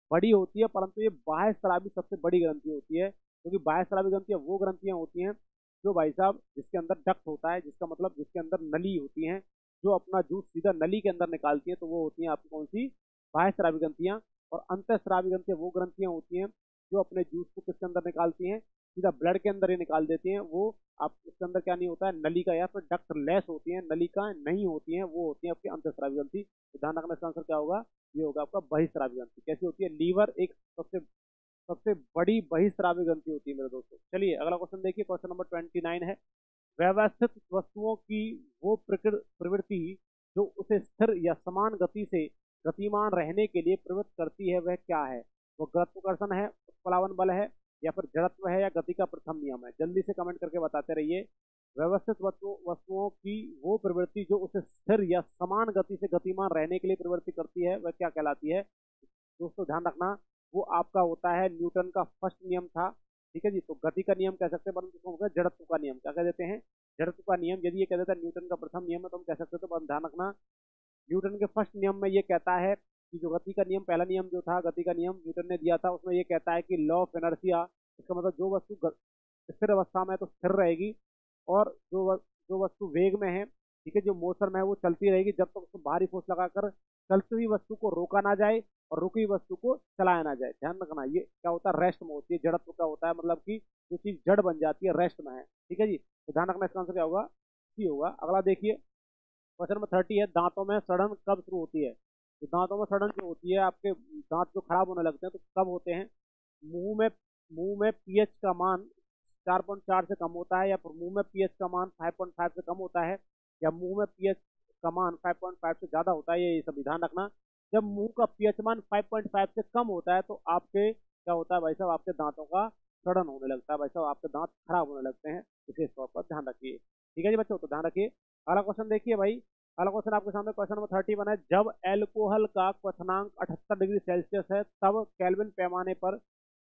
बड़ी होती है, परंतु ये बाह्य स्रावी सबसे बड़ी ग्रंथि होती है, क्योंकि तो बाह्य स्रावी ग्रंथियां वो ग्रंथियां होती हैं जो भाई साहब जिसके अंदर डक्ट होता है, जिसका मतलब जिसके अंदर नली होती हैं, जो अपना जूस सीधा नली के अंदर निकालती हैं, तो वो होती हैं आपकी कौन सी, बाह्य स्रावी ग्रंथियां। और अंतःस्रावी ग्रंथियां वो ग्रंथियां होती हैं जो अपने जूस को किसके अंदर निकालती हैं, सीधा ब्लड के अंदर ही निकाल देती हैं। वो आप उसके अंदर क्या नहीं होता है, नली का या फिर डक्ट लेस होती हैं, नली का नहीं होती हैं, वो होती है आपकी अंतःस्रावी ग्रंथि। तो ध्यान रखना, इसका आंसर क्या होगा, ये होगा आपका बहिस्रावी ग्रंथि। कैसी होती है, लीवर एक सबसे सबसे बड़ी बहिस्रावी ग्रंथि होती है मेरे दोस्तों। चलिए अगला क्वेश्चन देखिए, क्वेश्चन नंबर ट्वेंटी नाइन है, व्यवस्थित वस्तुओं की वो प्रकृ- प्रवृत्ति जो उसे स्थिर या समान गति से गतिमान रहने के लिए प्रवृत्त करती है, वह क्या है। वो गुरुत्वाकर्षण है, उत्प्लावन बल है, या फिर जड़त्व है, या गति का प्रथम नियम है। जल्दी से कमेंट करके बताते रहिए। व्यवस्थित वस्तु वस्तुओं की वो प्रवृत्ति जो उसे स्थिर या समान गति से गतिमान रहने के लिए प्रवृत्ति करती है, वह क्या कहलाती है। दोस्तों ध्यान रखना, वो आपका होता है न्यूटन का फर्स्ट नियम था। ठीक है जी, तो गति का नियम कह सकते हैं, परंतु उसको होगा जड़त्व का नियम। क्या कह देते हैं, जड़त्व का नियम। यदि ये कह देता है न्यूटन का प्रथम नियम है तो हम कह सकते हैं, तो ध्यान रखना, न्यूटन के फर्स्ट नियम में ये कहता है कि जो गति का नियम, पहला नियम जो था गति का नियम न्यूटन ने दिया था, उसमें ये कहता है कि लॉ ऑफ इनर्शिया, इसका मतलब जो वस्तु ग- स्थिर अवस्था में है तो स्थिर रहेगी, और जो व- जो वस्तु वेग में है, ठीक है, जो मोशन में है, वो चलती रहेगी जब तक उसको भारी फोर्स लगाकर चलती हुई वस्तु को रोका ना जाए और रुकी हुई वस्तु को चलाया ना जाए। ध्यान रखना, ये क्या होता है, रेस्ट में होती है। जड़त्व क्या होता है, मतलब कि जो चीज जड़ बन जाती है, रेस्ट में है। ठीक है जी, तो ध्यान रखना, इसका आंसर क्या होगा, सी होगा। अगला देखिए, क्वेश्चन नंबर थर्टी है, दांतों में सड़न कब शुरू होती है। तो दांतों में सड़न जो होती है, आपके दांत जो खराब होने लगते हैं, तो कब होते हैं, मुंह में मुंह में पीएच का मान चार पॉइंट चार से कम होता है, या फिर मुंह में पीएच का मान पाँच पॉइंट पाँच से कम होता है, या मुंह में पीएच का मान पाँच पॉइंट पाँच से ज्यादा होता है। ये सब ध्यान रखना, जब मुंह का पीएच मान पाँच पॉइंट पाँच से कम होता है तो आपके क्या होता है भाई साहब, आपके दांतों का सड़न होने लगता है भाई साहब, आपके दांत खराब होने लगते हैं। विशेष तौर पर ध्यान रखिए। ठीक है जी बच्चों, तो ध्यान रखिए। अगला क्वेश्चन देखिए भाई, अगला क्वेश्चन आपके सामने क्वेश्चन नंबर थर्टी वन है, जब एल्कोहल का क्वथनांक अठहत्तर डिग्री सेल्सियस है तब केल्विन पैमाने पर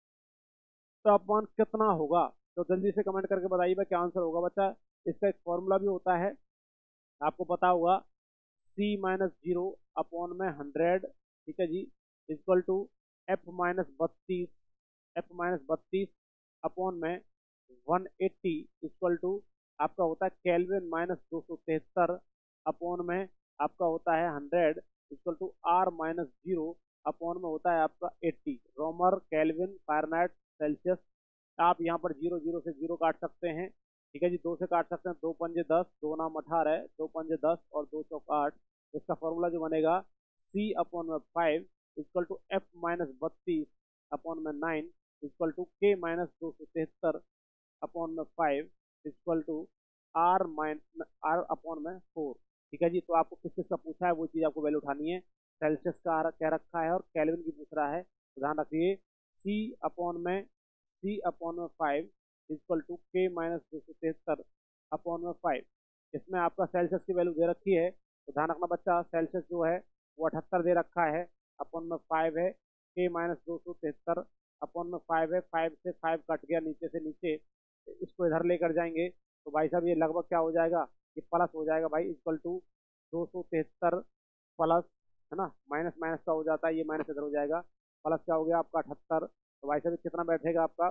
तापमान कितना होगा। तो जल्दी से कमेंट करके बताइए भाई क्या आंसर होगा बच्चा। इसका एक फॉर्मूला भी होता है, आपको पता होगा, सी माइनस जीरो अपॉन में हंड्रेड, ठीक है जी, इक्वल टू एफ माइनस बत्तीस, एफ माइनस बत्तीस अपॉन में वन एट्टी इक्वल टू आपका होता है केल्विन माइनस दो सौ तिहत्तर अपॉन में आपका होता है hundred equal to R minus zero upon में होता है आपका eighty. Romer, Kelvin, Fahrenheit, Celsius. आप यहाँ पर जीरो जीरो से जीरो काट सकते हैं, ठीक है जी, दो से काट सकते हैं, दो पंजे दस, दो नाम अठारह है, दो पंजे दस और दो चौक आठ। इसका फॉर्मूला जो बनेगा, सी अपॉन में five equal to F minus बत्तीस अपॉन में nine equal to K minus दो सौ तिहत्तर अपॉन में five equal to R minus R upon में फोर। ठीक है जी, तो आपको किस किस का पूछा है वो चीज़ आपको वैल्यू उठानी है। सेल्सियस का कह रखा है और केल्विन की पूछ रहा है, तो ध्यान रखिए, सी अपॉन में सी अपॉन में five equal to K minus दो सौ तिहत्तर अपॉन में फाइव। इसमें आपका सेल्सियस की वैल्यू दे रखी है, तो ध्यान रखना बच्चा, सेल्सियस जो है वो अठहत्तर दे रखा है, अपॉन में फाइव है, के माइनस दो सौ तिहत्तर अपॉन में फाइव है, फाइव से फाइव कट गया नीचे से नीचे, इसको इधर लेकर जाएंगे तो भाई साहब ये लगभग क्या हो जाएगा, ये प्लस हो जाएगा भाई, इक्वल टू दो सौ तिहत्तर प्लस, है ना, माइनस माइनस का हो जाता है, ये माइनस इधर हो जाएगा, प्लस क्या हो गया आपका अठहत्तर। तो भाई साहब कितना बैठेगा आपका,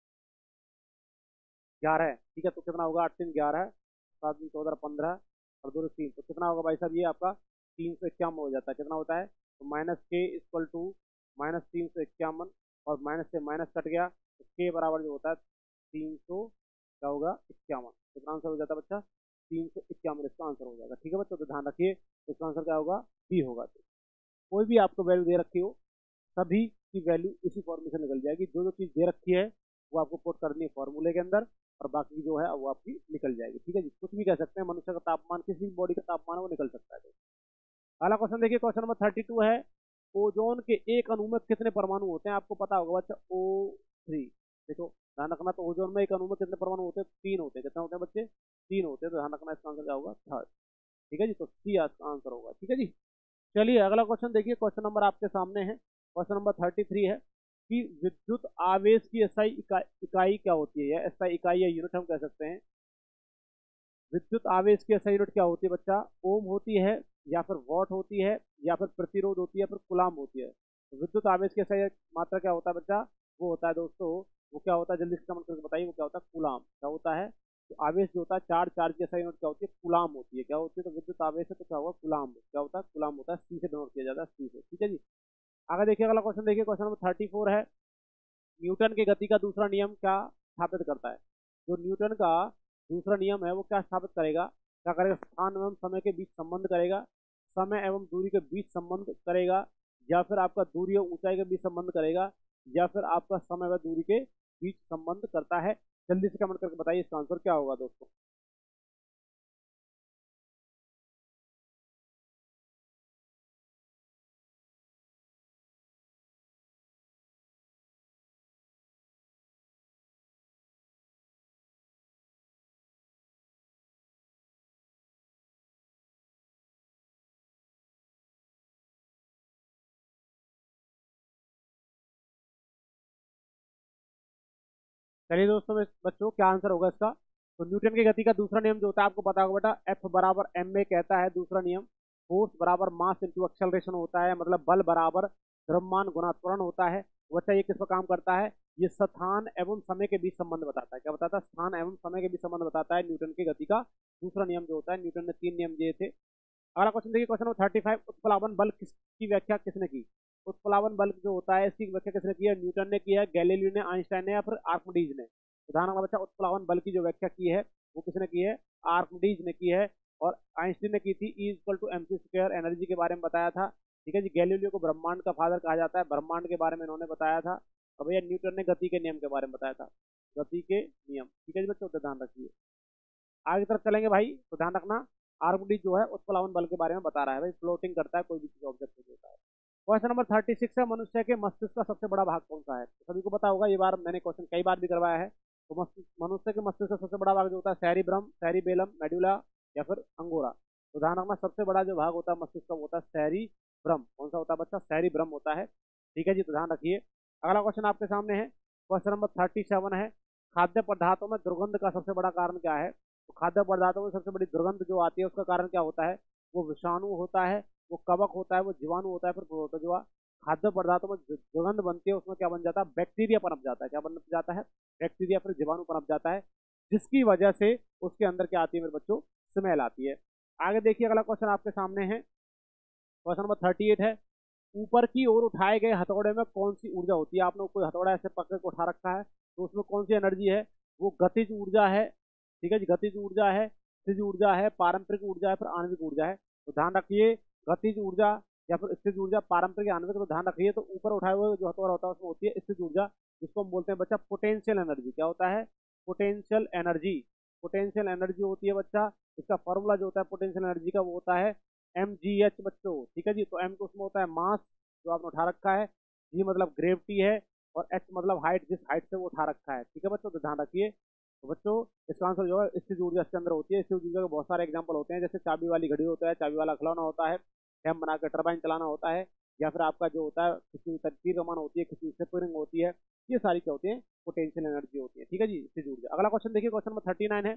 ग्यारह। ठीक है, तो कितना होगा, आठ तीन ग्यारह, सात दिन चौदह पंद्रह और दो तीन, तो कितना होगा भाई साहब, ये आपका तीन सौ इक्यावन हो जाता है। कितना होता है, तो माइनस के इक्वल टू माइनस तीन सौ इक्यावन, और माइनस से माइनस कट गया तो के बराबर जो होता है तीन सौ क्या होगा, इक्यावन। कितना आंसर हो जाता है बच्चा, तीन सौ इक्यावन इसका आंसर हो जाएगा। ठीक है बच्चों, तो ध्यान रखिए, इसका आंसर क्या होगा, बी होगा। तो कोई भी आपको वैल्यू दे रखी हो, सभी की वैल्यू इसी फॉर्मूले से निकल जाएगी। जो जो चीज़ दे रखी है वो आपको पुट करनी है फॉर्मूले के अंदर, और बाकी जो है वो आपकी निकल जाएगी। ठीक है जी, कुछ भी कह सकते हैं, मनुष्य का तापमान, किसी भी बॉडी का तापमान है वो निकल सकता है। अगला क्वेश्चन देखिए, क्वेश्चन नंबर थर्टी टू है, ओजोन के एक अणु में कितने परमाणु होते हैं। आपको पता होगा बच्चा, ओ थ्री। देखो ध्यान रखना, तो ओजोन में एक अणु में कितने परमाणु होते हैं, तीन होते हैं। कितने होते हैं बच्चे, तीन होते हैं। तो ध्यान रखना, इसका आंसर क्या होगा, थर्ड। ठीक है जी, तो सी इसका आंसर होगा। ठीक है जी, चलिए अगला क्वेश्चन देखिए, क्वेश्चन नंबर आपके सामने है, क्वेश्चन नंबर थर्टी थ्री है कि विद्युत आवेश की एसआई इकाई इकाई क्या होती है, या एसआई इकाई या यूनिट हम कह सकते हैं। विद्युत आवेश की एसआई यूनिट क्या होती है बच्चा, ओम होती है, या फिर वॉट होती है, या फिर प्रतिरोध होती है, या फिर कुलाम होती है। तो विद्युत आवेश की सही मात्रा क्या होता है बच्चा? वो होता है दोस्तों, वो क्या होता है, जल्दी से कमेंट करके बताइए, वो क्या होता है? कूलाम। क्या होता है? तो आवेश जो होता है, चार्ज, चार्ज की सही यूनिट क्या होती है? कूलाम होती है। क्या होती है? तो विद्युत आवेश है तो क्या होगा? कूलाम। क्या होता है? कूलाम होता है। सी से डिनोट किया जाता है, सी से। ठीक है जी। आगे देखिए अगला क्वेश्चन, देखिए क्वेश्चन नंबर थर्टी फोर है, न्यूटन की गति का दूसरा नियम क्या स्थापित करता है? जो न्यूटन का दूसरा नियम है वो क्या स्थापित करेगा? क्या करेगा? स्थान एवं समय के बीच संबंध करेगा, समय एवं दूरी के बीच संबंध करेगा, या फिर आपका दूरी और ऊंचाई के बीच संबंध करेगा, या फिर आपका समय व दूरी के बीच संबंध करता है? जल्दी से कमेंट करके बताइए इसका आंसर क्या होगा दोस्तों। चलिए दोस्तों में बच्चों, क्या आंसर होगा इसका? तो न्यूटन की गति का दूसरा नियम जो होता है आपको पता होगा बेटा, एफ बराबर एम में कहता है दूसरा नियम। फोर्स बराबर मास इंटू एक्सेलरेशन होता है, मतलब बल बराबर द्रव्यमान गुणा त्वरण होता है। बच्चा ये किस पर काम करता है? ये स्थान एवं समय के बीच संबंध बताता है। क्या बताता है? स्थान एवं समय के बीच संबंध बताता है न्यूटन की गति का दूसरा नियम जो होता है। न्यूटन ने तीन नियम दिए थे। अगला क्वेश्चन देखिए, क्वेश्चन नंबर थर्टी फाइव, उत्प्लावन बल किसकी व्याख्या किसने की? उत्प्लावन बल जो होता है इसकी व्याख्या किसने की है? न्यूटन ने की है, गैलीलियो ने, आइंस्टाइन ने, या फिर आर्किमिडीज ने? ध्यान रखना बच्चा, उत्प्लावन बल की जो व्याख्या की है वो किसने की है? आर्किमिडीज ने की है। और आइंस्टीन ने की थी, E equal to M C square, energy के बारे में बताया था। ठीक है जी। गैलीलियो को ब्रह्मांड का फादर कहा जाता है, ब्रह्मांड के बारे में इन्होंने बताया था। और भैया न्यूटन ने गति के नियम के बारे में बताया था, गति के नियम। ठीक है जी बच्चों, तो ध्यान रखिए। आगे तरफ चलेंगे भाई, तो ध्यान रखना, आर्किमिडीज जो है उत्प्लावन बल के बारे में बता रहा है भाई, फ्लोटिंग करता है, कोई भी चीज ऑब्जेक्ट नहीं होता है। क्वेश्चन नंबर थर्टी सिक्स है, मनुष्य के मस्तिष्क का सबसे बड़ा भाग कौन सा है? तो सभी को पता होगा, ये बार मैंने क्वेश्चन कई बार भी करवाया है। तो मस्तिष्क, मनुष्य के मस्तिष्क का सबसे बड़ा भाग जो होता है, सेरिब्रम, सेरिबेलम, मेडुला, या फिर अंगोरा? तो ध्यान रखना, सबसे बड़ा जो भाग होता है मस्तिष्क का वो होता है सेरिब्रम। कौन सा होता है बच्चा? सेरिब्रम होता है। ठीक है जी, तो ध्यान रखिए। अगला क्वेश्चन आपके सामने है, क्वेश्चन नंबर थर्टी सेवन है, खाद्य पदार्थों में दुर्गंध का सबसे बड़ा कारण क्या है? तो खाद्य पदार्थों में सबसे बड़ी दुर्गंध जो आती है उसका कारण क्या होता है? वो विषाणु होता है, वो कवक होता है, वो जीवाणु होता है, फिर प्रोटोजोआ। खाद्य पदार्थों में जो दुर्गंध बनती है उसमें क्या बन जाता है? बैक्टीरिया पनप जाता है। क्या बन जाता है? बैक्टीरिया, फिर जीवाणु पनप जाता है, जिसकी वजह से उसके अंदर क्या आती है मेरे बच्चों? स्मेल आती है। आगे देखिए, अगला क्वेश्चन आपके सामने है, क्वेश्चन नंबर थर्टी एट है, ऊपर की ओर उठाए गए हथौड़े में कौन सी ऊर्जा होती है? आपने कोई हथौड़ा ऐसे पकड़ के उठा रखा है, तो उसमें कौन सी एनर्जी है? वो गतिज ऊर्जा है। ठीक है जी, गतिज ऊर्जा है, स्थिज ऊर्जा है, पारंपरिक ऊर्जा है, फिर आणविक ऊर्जा है? तो ध्यान रखिए, गतिज ऊर्जा या फिर स्थिज ऊर्जा, पारंपरिक, आणविक। तो ध्यान रखिए, तो ऊपर उठाए हुए जो हथौड़ा होता है उसमें होती है स्थिज ऊर्जा, जिसको हम बोलते हैं बच्चा पोटेंशियल एनर्जी। क्या होता है? Potential energy. पोटेंशियल एनर्जी होती है बच्चा, इसका फॉर्मूला जो होता है पोटेंशियल एनर्जी का वो होता है एम जी एच बच्चों। ठीक है जी। तो एम को उसमें होता है मास, जो आपने उठा रखा है, जी मतलब ग्रेविटी है, और एच मतलब हाइट, जिस हाइट से वो उठा रखा है। ठीक है बच्चों, तो ध्यान रखिए। तो बच्चों इसका आंसर जो है स्थिर ऊर्जा इसके अंदर होती है। स्थिर ऊर्जा के बहुत सारे एग्जांपल होते हैं, जैसे चाबी वाली घड़ी होता है, चाबी वाला खिलौना होता है, डैम बना कर टरबाइन चलाना होता है, या फिर आपका जो होता है किसी तीर कमान होती है, किसी स्प्रिंग होती है। ये सारी क्या होती है? पोटेंशियल एनर्जी होती है। ठीक है जी, स्थिर ऊर्जा। अगला क्वेश्चन देखिए, क्वेश्चन नंबर थर्टी नाइन है,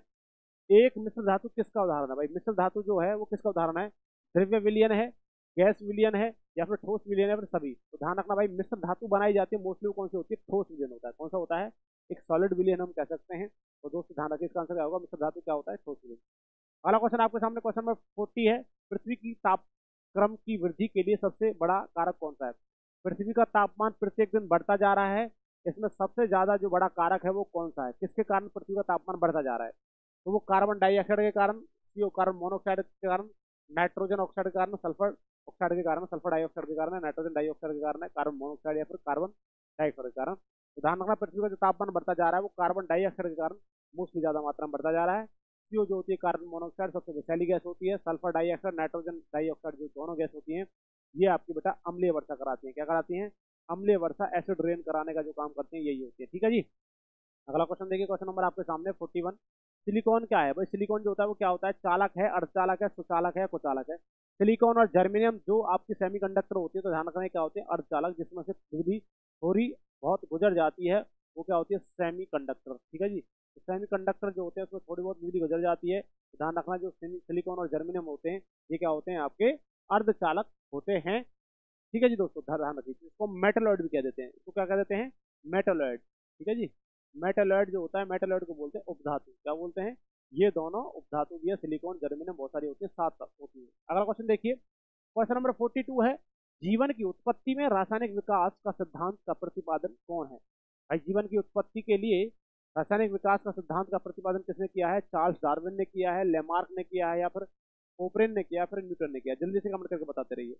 एक मिश्र धातु किसका उदाहरण है? भाई मिश्र धातु जो है वो किसका उदाहरण है? द्रव्य विलयन है, गैस विलयन है, या फिर ठोस विलयन है, फिर सभी? तो ध्यान रखना भाई, मिश्र धातु बनाई जाती है मोस्टली कौन सी होती है? ठोस विलयन होता है। कौन सा होता है? एक सॉलिड विलयन हम कह सकते हैं। तो दोस्तों ध्यान रखिए, इसका आंसर क्या होगा? मिश्र धातु क्या होता है? ठोस विलयन। अगला क्वेश्चन आपके सामने, क्वेश्चन नंबर फोर्टी है, पृथ्वी की तापक्रम की वृद्धि के लिए सबसे बड़ा कारक कौन सा है? पृथ्वी का तापमान प्रत्येक दिन बढ़ता जा रहा है, इसमें सबसे ज्यादा जो बड़ा कारक है वो कौन सा है? किसके कारण पृथ्वी का तापमान बढ़ता जा रहा है? तो वो कार्बन डाइऑक्साइड के कारण, सीओ कार्बन मोनोऑक्साइड के कारण, नाइट्रोजन ऑक्साइड के कारण, सल्फर ऑक्साइड के कारण, सल्फर डाइऑक्साइड के कारण है, नाइट्रोजन डाइऑक्साइड के कारण है, कार्बन मोनोऑक्साइड या फिर कार्बन डाइऑक्साइड के कारण? तो ध्यान रखना, पृथ्वी का जो तापमान बढ़ता जा रहा है वो कार्बन डाइऑक्साइड के कारण मोस्टली ज्यादा मात्रा में बढ़ता जा रहा है। सीओ जो होती है कार्बन मोनोऑक्साइड, सबसे विषैली गैस होती है। सल्फर डाइऑक्साइड, नाइट्रोजन डाइऑक्साइड, जो दोनों गैस होती हैं, ये आपकी बेटा अम्लीय वर्षा कराती है। क्या कराती हैं? अम्लीय वर्षा, एसिड रेन कराने का जो काम करते हैं यही होती है। ठीक है जी। अगला क्वेश्चन देखिए, क्वेश्चन नंबर आपके सामने फोर्टी वन, सिलिकॉन क्या है? भाई सिलिकॉन जो होता है वो क्या होता है? चालक है, अर्धचालक है, सुचालक है, कुचालक है? सिलिकॉन और जर्मेनियम जो आपकी सेमीकंडक्टर होती है, तो ध्यान रखना क्या होते हैं? अर्धचालक, जिसमें से बिजली थोड़ी बहुत गुजर जाती है वो क्या होती है? सेमीकंडक्टर। ठीक है जी। तो सेमीकंडक्टर जो होते हैं उसमें थोड़ी बहुत बिजली गुजर जाती है। तो ध्यान रखना, जो सिलिकॉन और जर्मेनियम होते हैं ये क्या होते हैं? आपके अर्धचालक होते हैं। ठीक है जी दोस्तों, ध्यान रखिए, इसको मेटलॉइड भी कह देते हैं। इसको क्या कह देते हैं? मेटलॉइड। ठीक है जी, मेटलॉइड जो होता है, मेटलॉइड को बोलते हैं उपधातु। क्या बोलते हैं? ये दोनों उपधातु भी है, सिलिकॉन, जर्मेनियम, बहुत सारी होती है, सात तक होती है। अगला क्वेश्चन देखिए, क्वेश्चन नंबर फोर्टी टू है, जीवन की उत्पत्ति में रासायनिक विकास का सिद्धांत का प्रतिपादन कौन है? भाई जीवन की उत्पत्ति के लिए रासायनिक विकास का सिद्धांत का प्रतिपादन किसने किया है? चार्ल्स डार्विन ने किया है, लेमार्क ने किया है, या फिर पोपरेन ने किया, फिर न्यूटन ने किया? जल्दी से कमेंट करके बताते रहिए।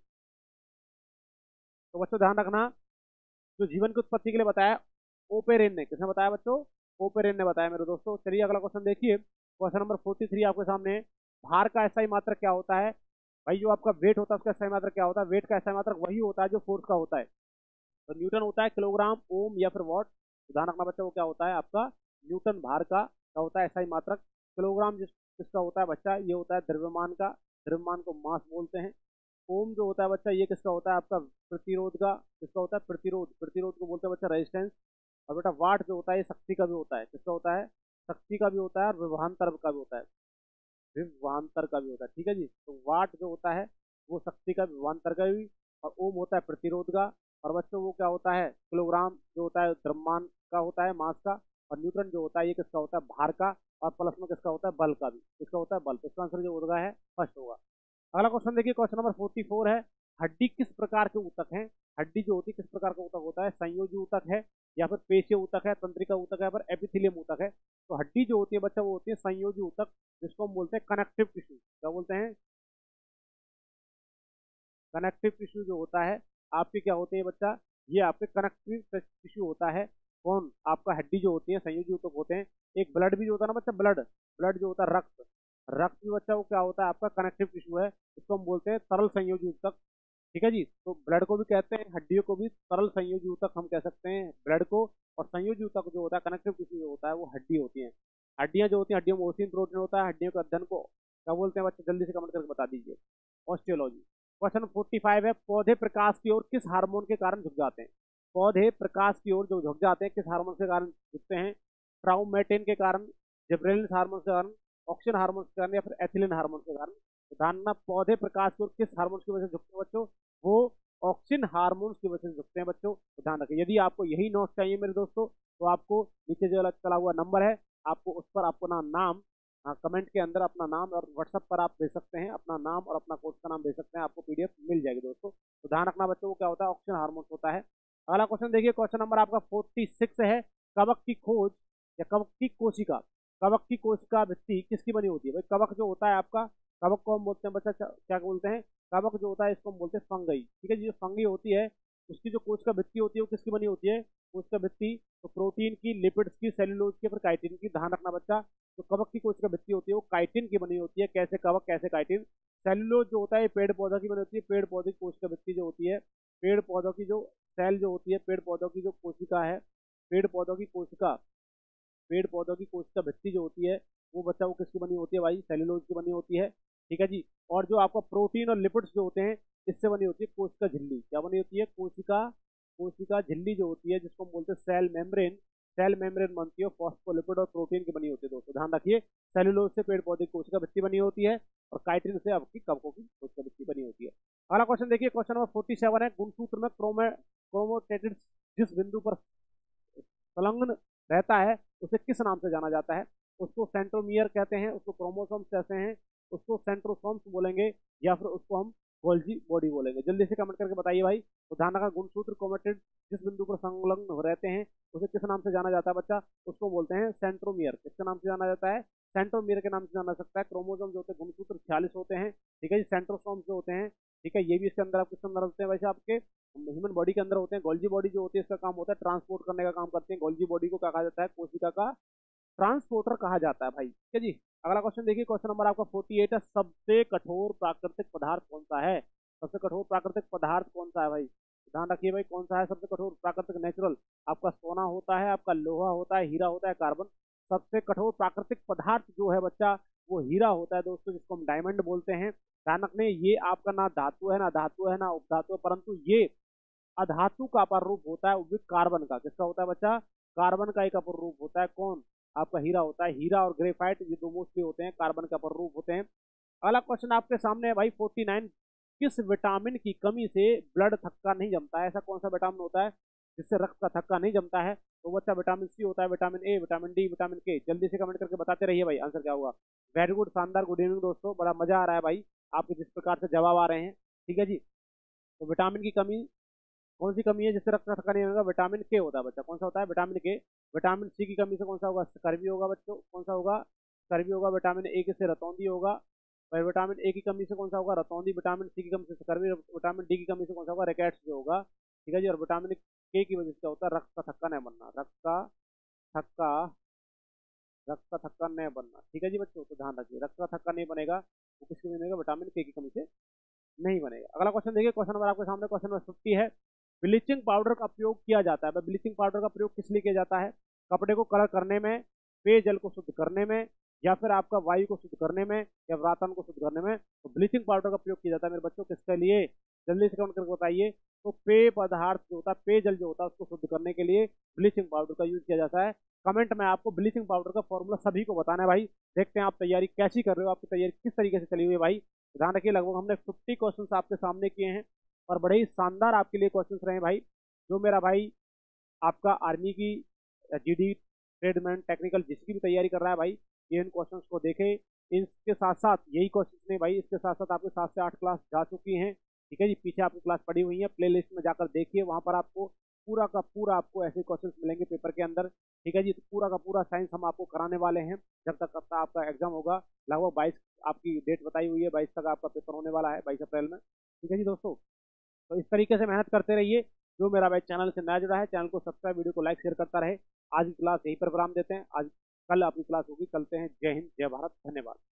तो बच्चों ध्यान रखना, जो जीवन की उत्पत्ति के लिए बताया ओपेरेन ने, किसने बताया बच्चों? ओपेरेन ने बताया मेरे दोस्तों। चलिए अगला क्वेश्चन देखिए, क्वेश्चन नंबर फोर्टी थ्री आपके सामने। भार का एसआई मात्रक क्या होता है? भाई जो आपका वेट होता है उसका एसआई मात्रक क्या होता है? वेट का एसआई मात्रक वही होता है जो फोर्स का होता है। तो न्यूटन होता है, किलोग्राम, ओम या फिर वॉट। ध्यान रखना बच्चा, वो क्या होता है आपका? न्यूटन। भार का क्या होता है एसआई मात्रक? किलोग्राम जिस किसका होता है बच्चा? ये होता है द्रव्यमान का, द्रव्यमान को मास बोलते हैं। ओम जो होता है बच्चा, ये किसका होता है आपका? प्रतिरोध का। किसका होता है? प्रतिरोध। प्रतिरोध को बोलते हैं बच्चा रेजिस्टेंस। और बेटा वाट जो होता है, ये शक्ति का भी होता है। किसका होता है? शक्ति का भी होता है, और विभवांतर का भी होता है। विभवांतर का भी होता है। ठीक है जी, तो वाट जो होता है वो शक्ति का, विभवांतर का भी, और ओम होता है प्रतिरोध का। और बच्चों वो क्या होता है? किलोग्राम जो होता है द्रव्यमान का होता है, मास का। और न्यूटन जो होता है ये किसका होता है? भार का। और प्लस में किसका होता है? बल का भी। किसका होता है? बल। इसका आंसर जो होगा है फर्स्ट होगा। अगला क्वेश्चन देखिए, क्वेश्चन नंबर फोर्टी फोर है, हड्डी किस प्रकार के ऊतक हैं? हड्डी जो होती है किस प्रकार का ऊतक होता है? संयोजी ऊतक है, या फिर पेशीय ऊतक है, तंत्रिका ऊतक है, या फिर एपिथेलियम ऊतक है? तो हड्डी जो होती है बच्चा वो होती है संयोजी ऊतक, जिसको हम बोलते हैं कनेक्टिव टिश्यू। क्या बोलते हैं? कनेक्टिव टिश्यू जो होता है आपके क्या होते हैं बच्चा? ये आपके कनेक्टिव टिश्यू होता है। कौन? आपका हड्डी जो होती है संयोजी ऊतक होते हैं। एक ब्लड भी जो होता है ना बच्चा, ब्लड, ब्लड जो होता है रक्त, रक्त भी बच्चा वो क्या होता है आपका? कनेक्टिव टिश्यू है, इसको हम बोलते हैं तरल संयोजी ऊतक। ठीक है जी, तो ब्लड को भी कहते हैं, हड्डियों को भी तरल संयोजी ऊतक हम कह सकते हैं ब्लड को। और संयोजी ऊतक जो होता है, कनेक्टिव टिश्यू जो होता है, वो हड्डी होती है। हड्डियां जो होती हैं, हड्डियों में ओसिन प्रोटीन होता है। हड्डियों के अध्ययन को क्या बोलते हैं बच्चे? जल्दी से कमेंट करके बता दीजिए। ऑस्टियोलॉजी। क्वेश्चन फोर्टी फाइव है, पौधे प्रकाश की ओर किस हार्मोन के कारण झुक जाते हैं? पौधे प्रकाश की ओर जो झुक जाते हैं किस हार्मोन के कारण झुकते हैं? ट्राउमेटिन के कारण, जिब्रेलिन हार्मोन के कारण, ऑक्सीजन हार्मोन के कारण, या फिर एथिलीन हार्मोन के कारण? ध्यान रखना, पौधे प्रकाश की ओर किस हार्मोन की वजह से झुकते हैं बच्चों? वो ऑक्सीजन हार्मोन्स की वजह से झुकते हैं बच्चों। तो ध्यान रखिए, यदि आपको यही नोट चाहिए मेरे दोस्तों, तो आपको नीचे जो चला हुआ नंबर है, आपको उस पर आपको ना नाम, हाँ कमेंट के अंदर अपना नाम, और व्हाट्सएप पर आप भेज सकते हैं अपना नाम और अपना कोर्स का नाम भेज सकते हैं, आपको पीडीएफ मिल जाएगी दोस्तों। तो ध्यान रखना बच्चों, वो क्या होता है? ऑक्सीजन हार्मोन होता है। अगला क्वेश्चन देखिए, क्वेश्चन नंबर आपका फोर्टी सिक्स है, कवक की खोज या कवक की कोशिका। कवक की कोशिका भित्ति किसकी बनी होती है? भाई कवक जो होता है आपका, कवक को हम बोलते हैं बच्चा, क्या बोलते हैं? कवक जो होता है इसको हम बोलते हैं फंगई। ठीक है जी, जो फंगी होती है उसकी जो कोशिका भित्ति होती है वो किसकी बनी होती है? कोशिका भित्ति तो प्रोटीन की, लिपिड्स की, सेलुलोज की, फिर काइटिन की। ध्यान रखना बच्चा, तो कवक की कोशिका भित्ति होती है वो काइटिन की बनी होती है। कैसे कवक, कैसे काइटिन? सेलुलोज जो होता है पेड़ पौधों की बनी होती है। पेड़ पौधे की कोशिका भित्ति जो होती है, पेड़ पौधों की जो सेल जो होती है, पेड़ पौधों की जो कोशिका है, पेड़ पौधों की कोशिका, पेड़ पौधों की कोशिका भित्ति जो होती है वो बच्चा वो किसकी बनी होती है? भाई सेलुलोज की बनी होती है। ठीक है जी, और जो आपका प्रोटीन और लिपिड्स जो होते हैं इससे बनी होती है कोशिका झिल्ली। क्या बनी होती है? कोशिका, कोशिका झिल्ली जो होती है, जिसको हम बोलते हैं सेल मेम्ब्रेन। सेल मेम्ब्रेन बनती है फॉस्फोलिपिड और प्रोटीन की बनी होती है दोस्तों। ध्यान रखिए, सेलुलोज से पेड़ पौधे की कोशिका भित्ति बनी होती है, और काइटिन से आपकी कवकों की कोशिका भित्ति बनी होती है। अगला क्वेश्चन देखिए, क्वेश्चन नंबर फोर्टी सेवन है, गुणसूत्र में क्रोमे क्रोमोटेटिड्स जिस बिंदु पर संलग्न रहता है उसे किस नाम से जाना जाता है? उसको सेंट्रोमियर कहते हैं, उसको क्रोमोसोम्स कहते हैं, उसको सेंट्रोसोम्स बोलेंगे, या फिर उसको हम गोल्जी बॉडी बोलेंगे? जल्दी से कमेंट करके बताइए भाई। तो ध्यान रखा, गुणसूत्र क्रोमेटिड जिस बिंदु पर संलग्न रहते हैं उसे किस नाम से जाना जाता है बच्चा? उसको बोलते हैं सेंट्रोमियर। किसके नाम से जाना जाता है? सेंट्रोमियर के नाम से जाना सकता है। क्रोमोसोम जो होते हैं गुणसूत्र छियालीस होते हैं। ठीक है जी, सेंट्रोसोम्स जो होते हैं, ठीक है, ये भी इसके अंदर आप किसके अंदर होते हैं वैसे आपके ह्यूमन बॉडी के अंदर होते हैं। गोल्जी बॉडी जो होती है इसका काम होता है ट्रांसपोर्ट करने का काम करते हैं। गोल्जी बॉडी को क्या कहा जाता है? कोशिका का ट्रांसपोर्टर कहा जाता है भाई। ठीक है जी, अगला क्वेश्चन देखिए, क्वेश्चन नंबर आपका फोर्टी एट है, सबसे कठोर प्राकृतिक पदार्थ कौन सा है? सबसे कठोर प्राकृतिक पदार्थ कौन सा है भाई? ध्यान रखिए भाई, कौन सा है सबसे कठोर प्राकृतिक? नेचुरल आपका सोना होता है, आपका लोहा होता है, हीरा होता है, कार्बन। सबसे कठोर प्राकृतिक पदार्थ जो है बच्चा वो हीरा होता है दोस्तों, जिसको हम डायमंड बोलते हैं। ध्यान रखने, ये आपका ना धातु है, ना धातु है, ना उपधातु है, परंतु ये अधातु का अपर रूप होता है, वो भी कार्बन का। किसका होता है बच्चा? कार्बन का एक अपर रूप होता है। कौन? आपका हीरा होता है। हीरा और ग्रेफाइट ये दो मोस्टली होते हैं, कार्बन के अपर रूप होते हैं। अगला क्वेश्चन आपके सामने है भाई फोर्टी नाइन, किस विटामिन की कमी से ब्लड थक्का नहीं जमता है? ऐसा कौन सा विटामिन होता है जिससे रक्त का थक्का नहीं जमता है? तो बच्चा विटामिन सी होता है, vitamin A, vitamin D, vitamin K. जल्दी से कमेंट करके बताते रहिए भाई आंसर क्या होगा। वेरी गुड, शानदार, गुड इवनिंग दोस्तों, बड़ा मजा आ रहा है भाई आपके जिस प्रकार से जवाब आ रहे हैं। ठीक है जी। तो विटामिन की कमी, कौन सी कमी है जिससे रक्त का थक्का नहीं होगा? विटामिन के होता है बच्चा। कौन सा होता है? विटामिन के। विटामिन सी की कमी से कौन सा होगा? स्कर्वी होगा बच्चों। कौन सा होगा? स्कर्वी होगा। विटामिन ए से रतौंधी होगा। और विटामिन ए की कमी से कौन सा होगा? रतौंधी। विटामिन सी की कमी से स्कर्वी। विटामिन डी की कमी से कौन सा होगा? रिकेट्स जो होगा। ठीक है जी। और विटामिन के की वजह से क्या होता है? रक्त का थक्का नहीं बनना। रक्त का थक्का रक्त का थक्का नहीं बनना। ठीक है जी बच्चों, तो ध्यान रखिए, रक्त का थक्का नहीं बनेगा वो किसकी वजह से बनेगा? विटामिन के की कमी से नहीं बनेगा। अगला क्वेश्चन देखिए, क्वेश्चन नंबर आपके सामने, क्वेश्चन नंबर फिफ्टी है। ब्लीचिंग पाउडर का प्रयोग किया जाता है। ब्लीचिंग पाउडर का प्रयोग किस लिए किया जाता है? कपड़े को कलर करने में, पेयजल को शुद्ध करने में, या फिर आपका वायु को शुद्ध करने में, या वातावरण को शुद्ध करने में। तो ब्लीचिंग पाउडर का प्रयोग किया जाता है मेरे बच्चों किसके लिए? जल्दी से कमेंट करके बताइए। तो पेय पदार्थ जो होता है, पेयजल जो होता है, उसको शुद्ध करने के लिए ब्लीचिंग पाउडर का यूज किया जाता है। कमेंट में आपको ब्लीचिंग पाउडर का फॉर्मूला सभी को बताना है भाई। देखते हैं आप तैयारी कैसी कर रहे हो, आपकी तैयारी किस तरीके से चली हुई है भाई। ध्यान रखिए, लगभग हमने फिफ्टी क्वेश्चन आपके सामने किए हैं और बड़े ही शानदार आपके लिए क्वेश्चन रहे भाई। जो मेरा भाई आपका आर्मी की, जीडी, ट्रेडमैन, टेक्निकल, जिसकी भी तैयारी कर रहा है भाई, ये इन क्वेश्चंस को देखे। इसके साथ साथ यही क्वेश्चन ने भाई, इसके साथ साथ आपके सात से आठ क्लास जा चुकी हैं। ठीक है जी, पीछे आपकी क्लास पड़ी हुई है, प्ले लिस्ट में जाकर देखिए, वहां पर आपको पूरा का पूरा आपको ऐसे क्वेश्चन मिलेंगे पेपर के अंदर। ठीक है जी, तो पूरा का पूरा साइंस हम आपको कराने वाले हैं जब तक आपका आपका एग्जाम होगा। लगभग बाईस आपकी डेट बताई हुई है, बाईस तक आपका पेपर होने वाला है, बाईस अप्रैल में। ठीक है जी दोस्तों, तो इस तरीके से मेहनत करते रहिए। जो मेरा भाई चैनल से नया जुड़ा है, चैनल को सब्सक्राइब, वीडियो को लाइक शेयर करता रहे। आज की क्लास यहीं पर विराम देते हैं। आज कल आपकी क्लास होगी, चलते हैं। जय हिंद, जय भारत, धन्यवाद।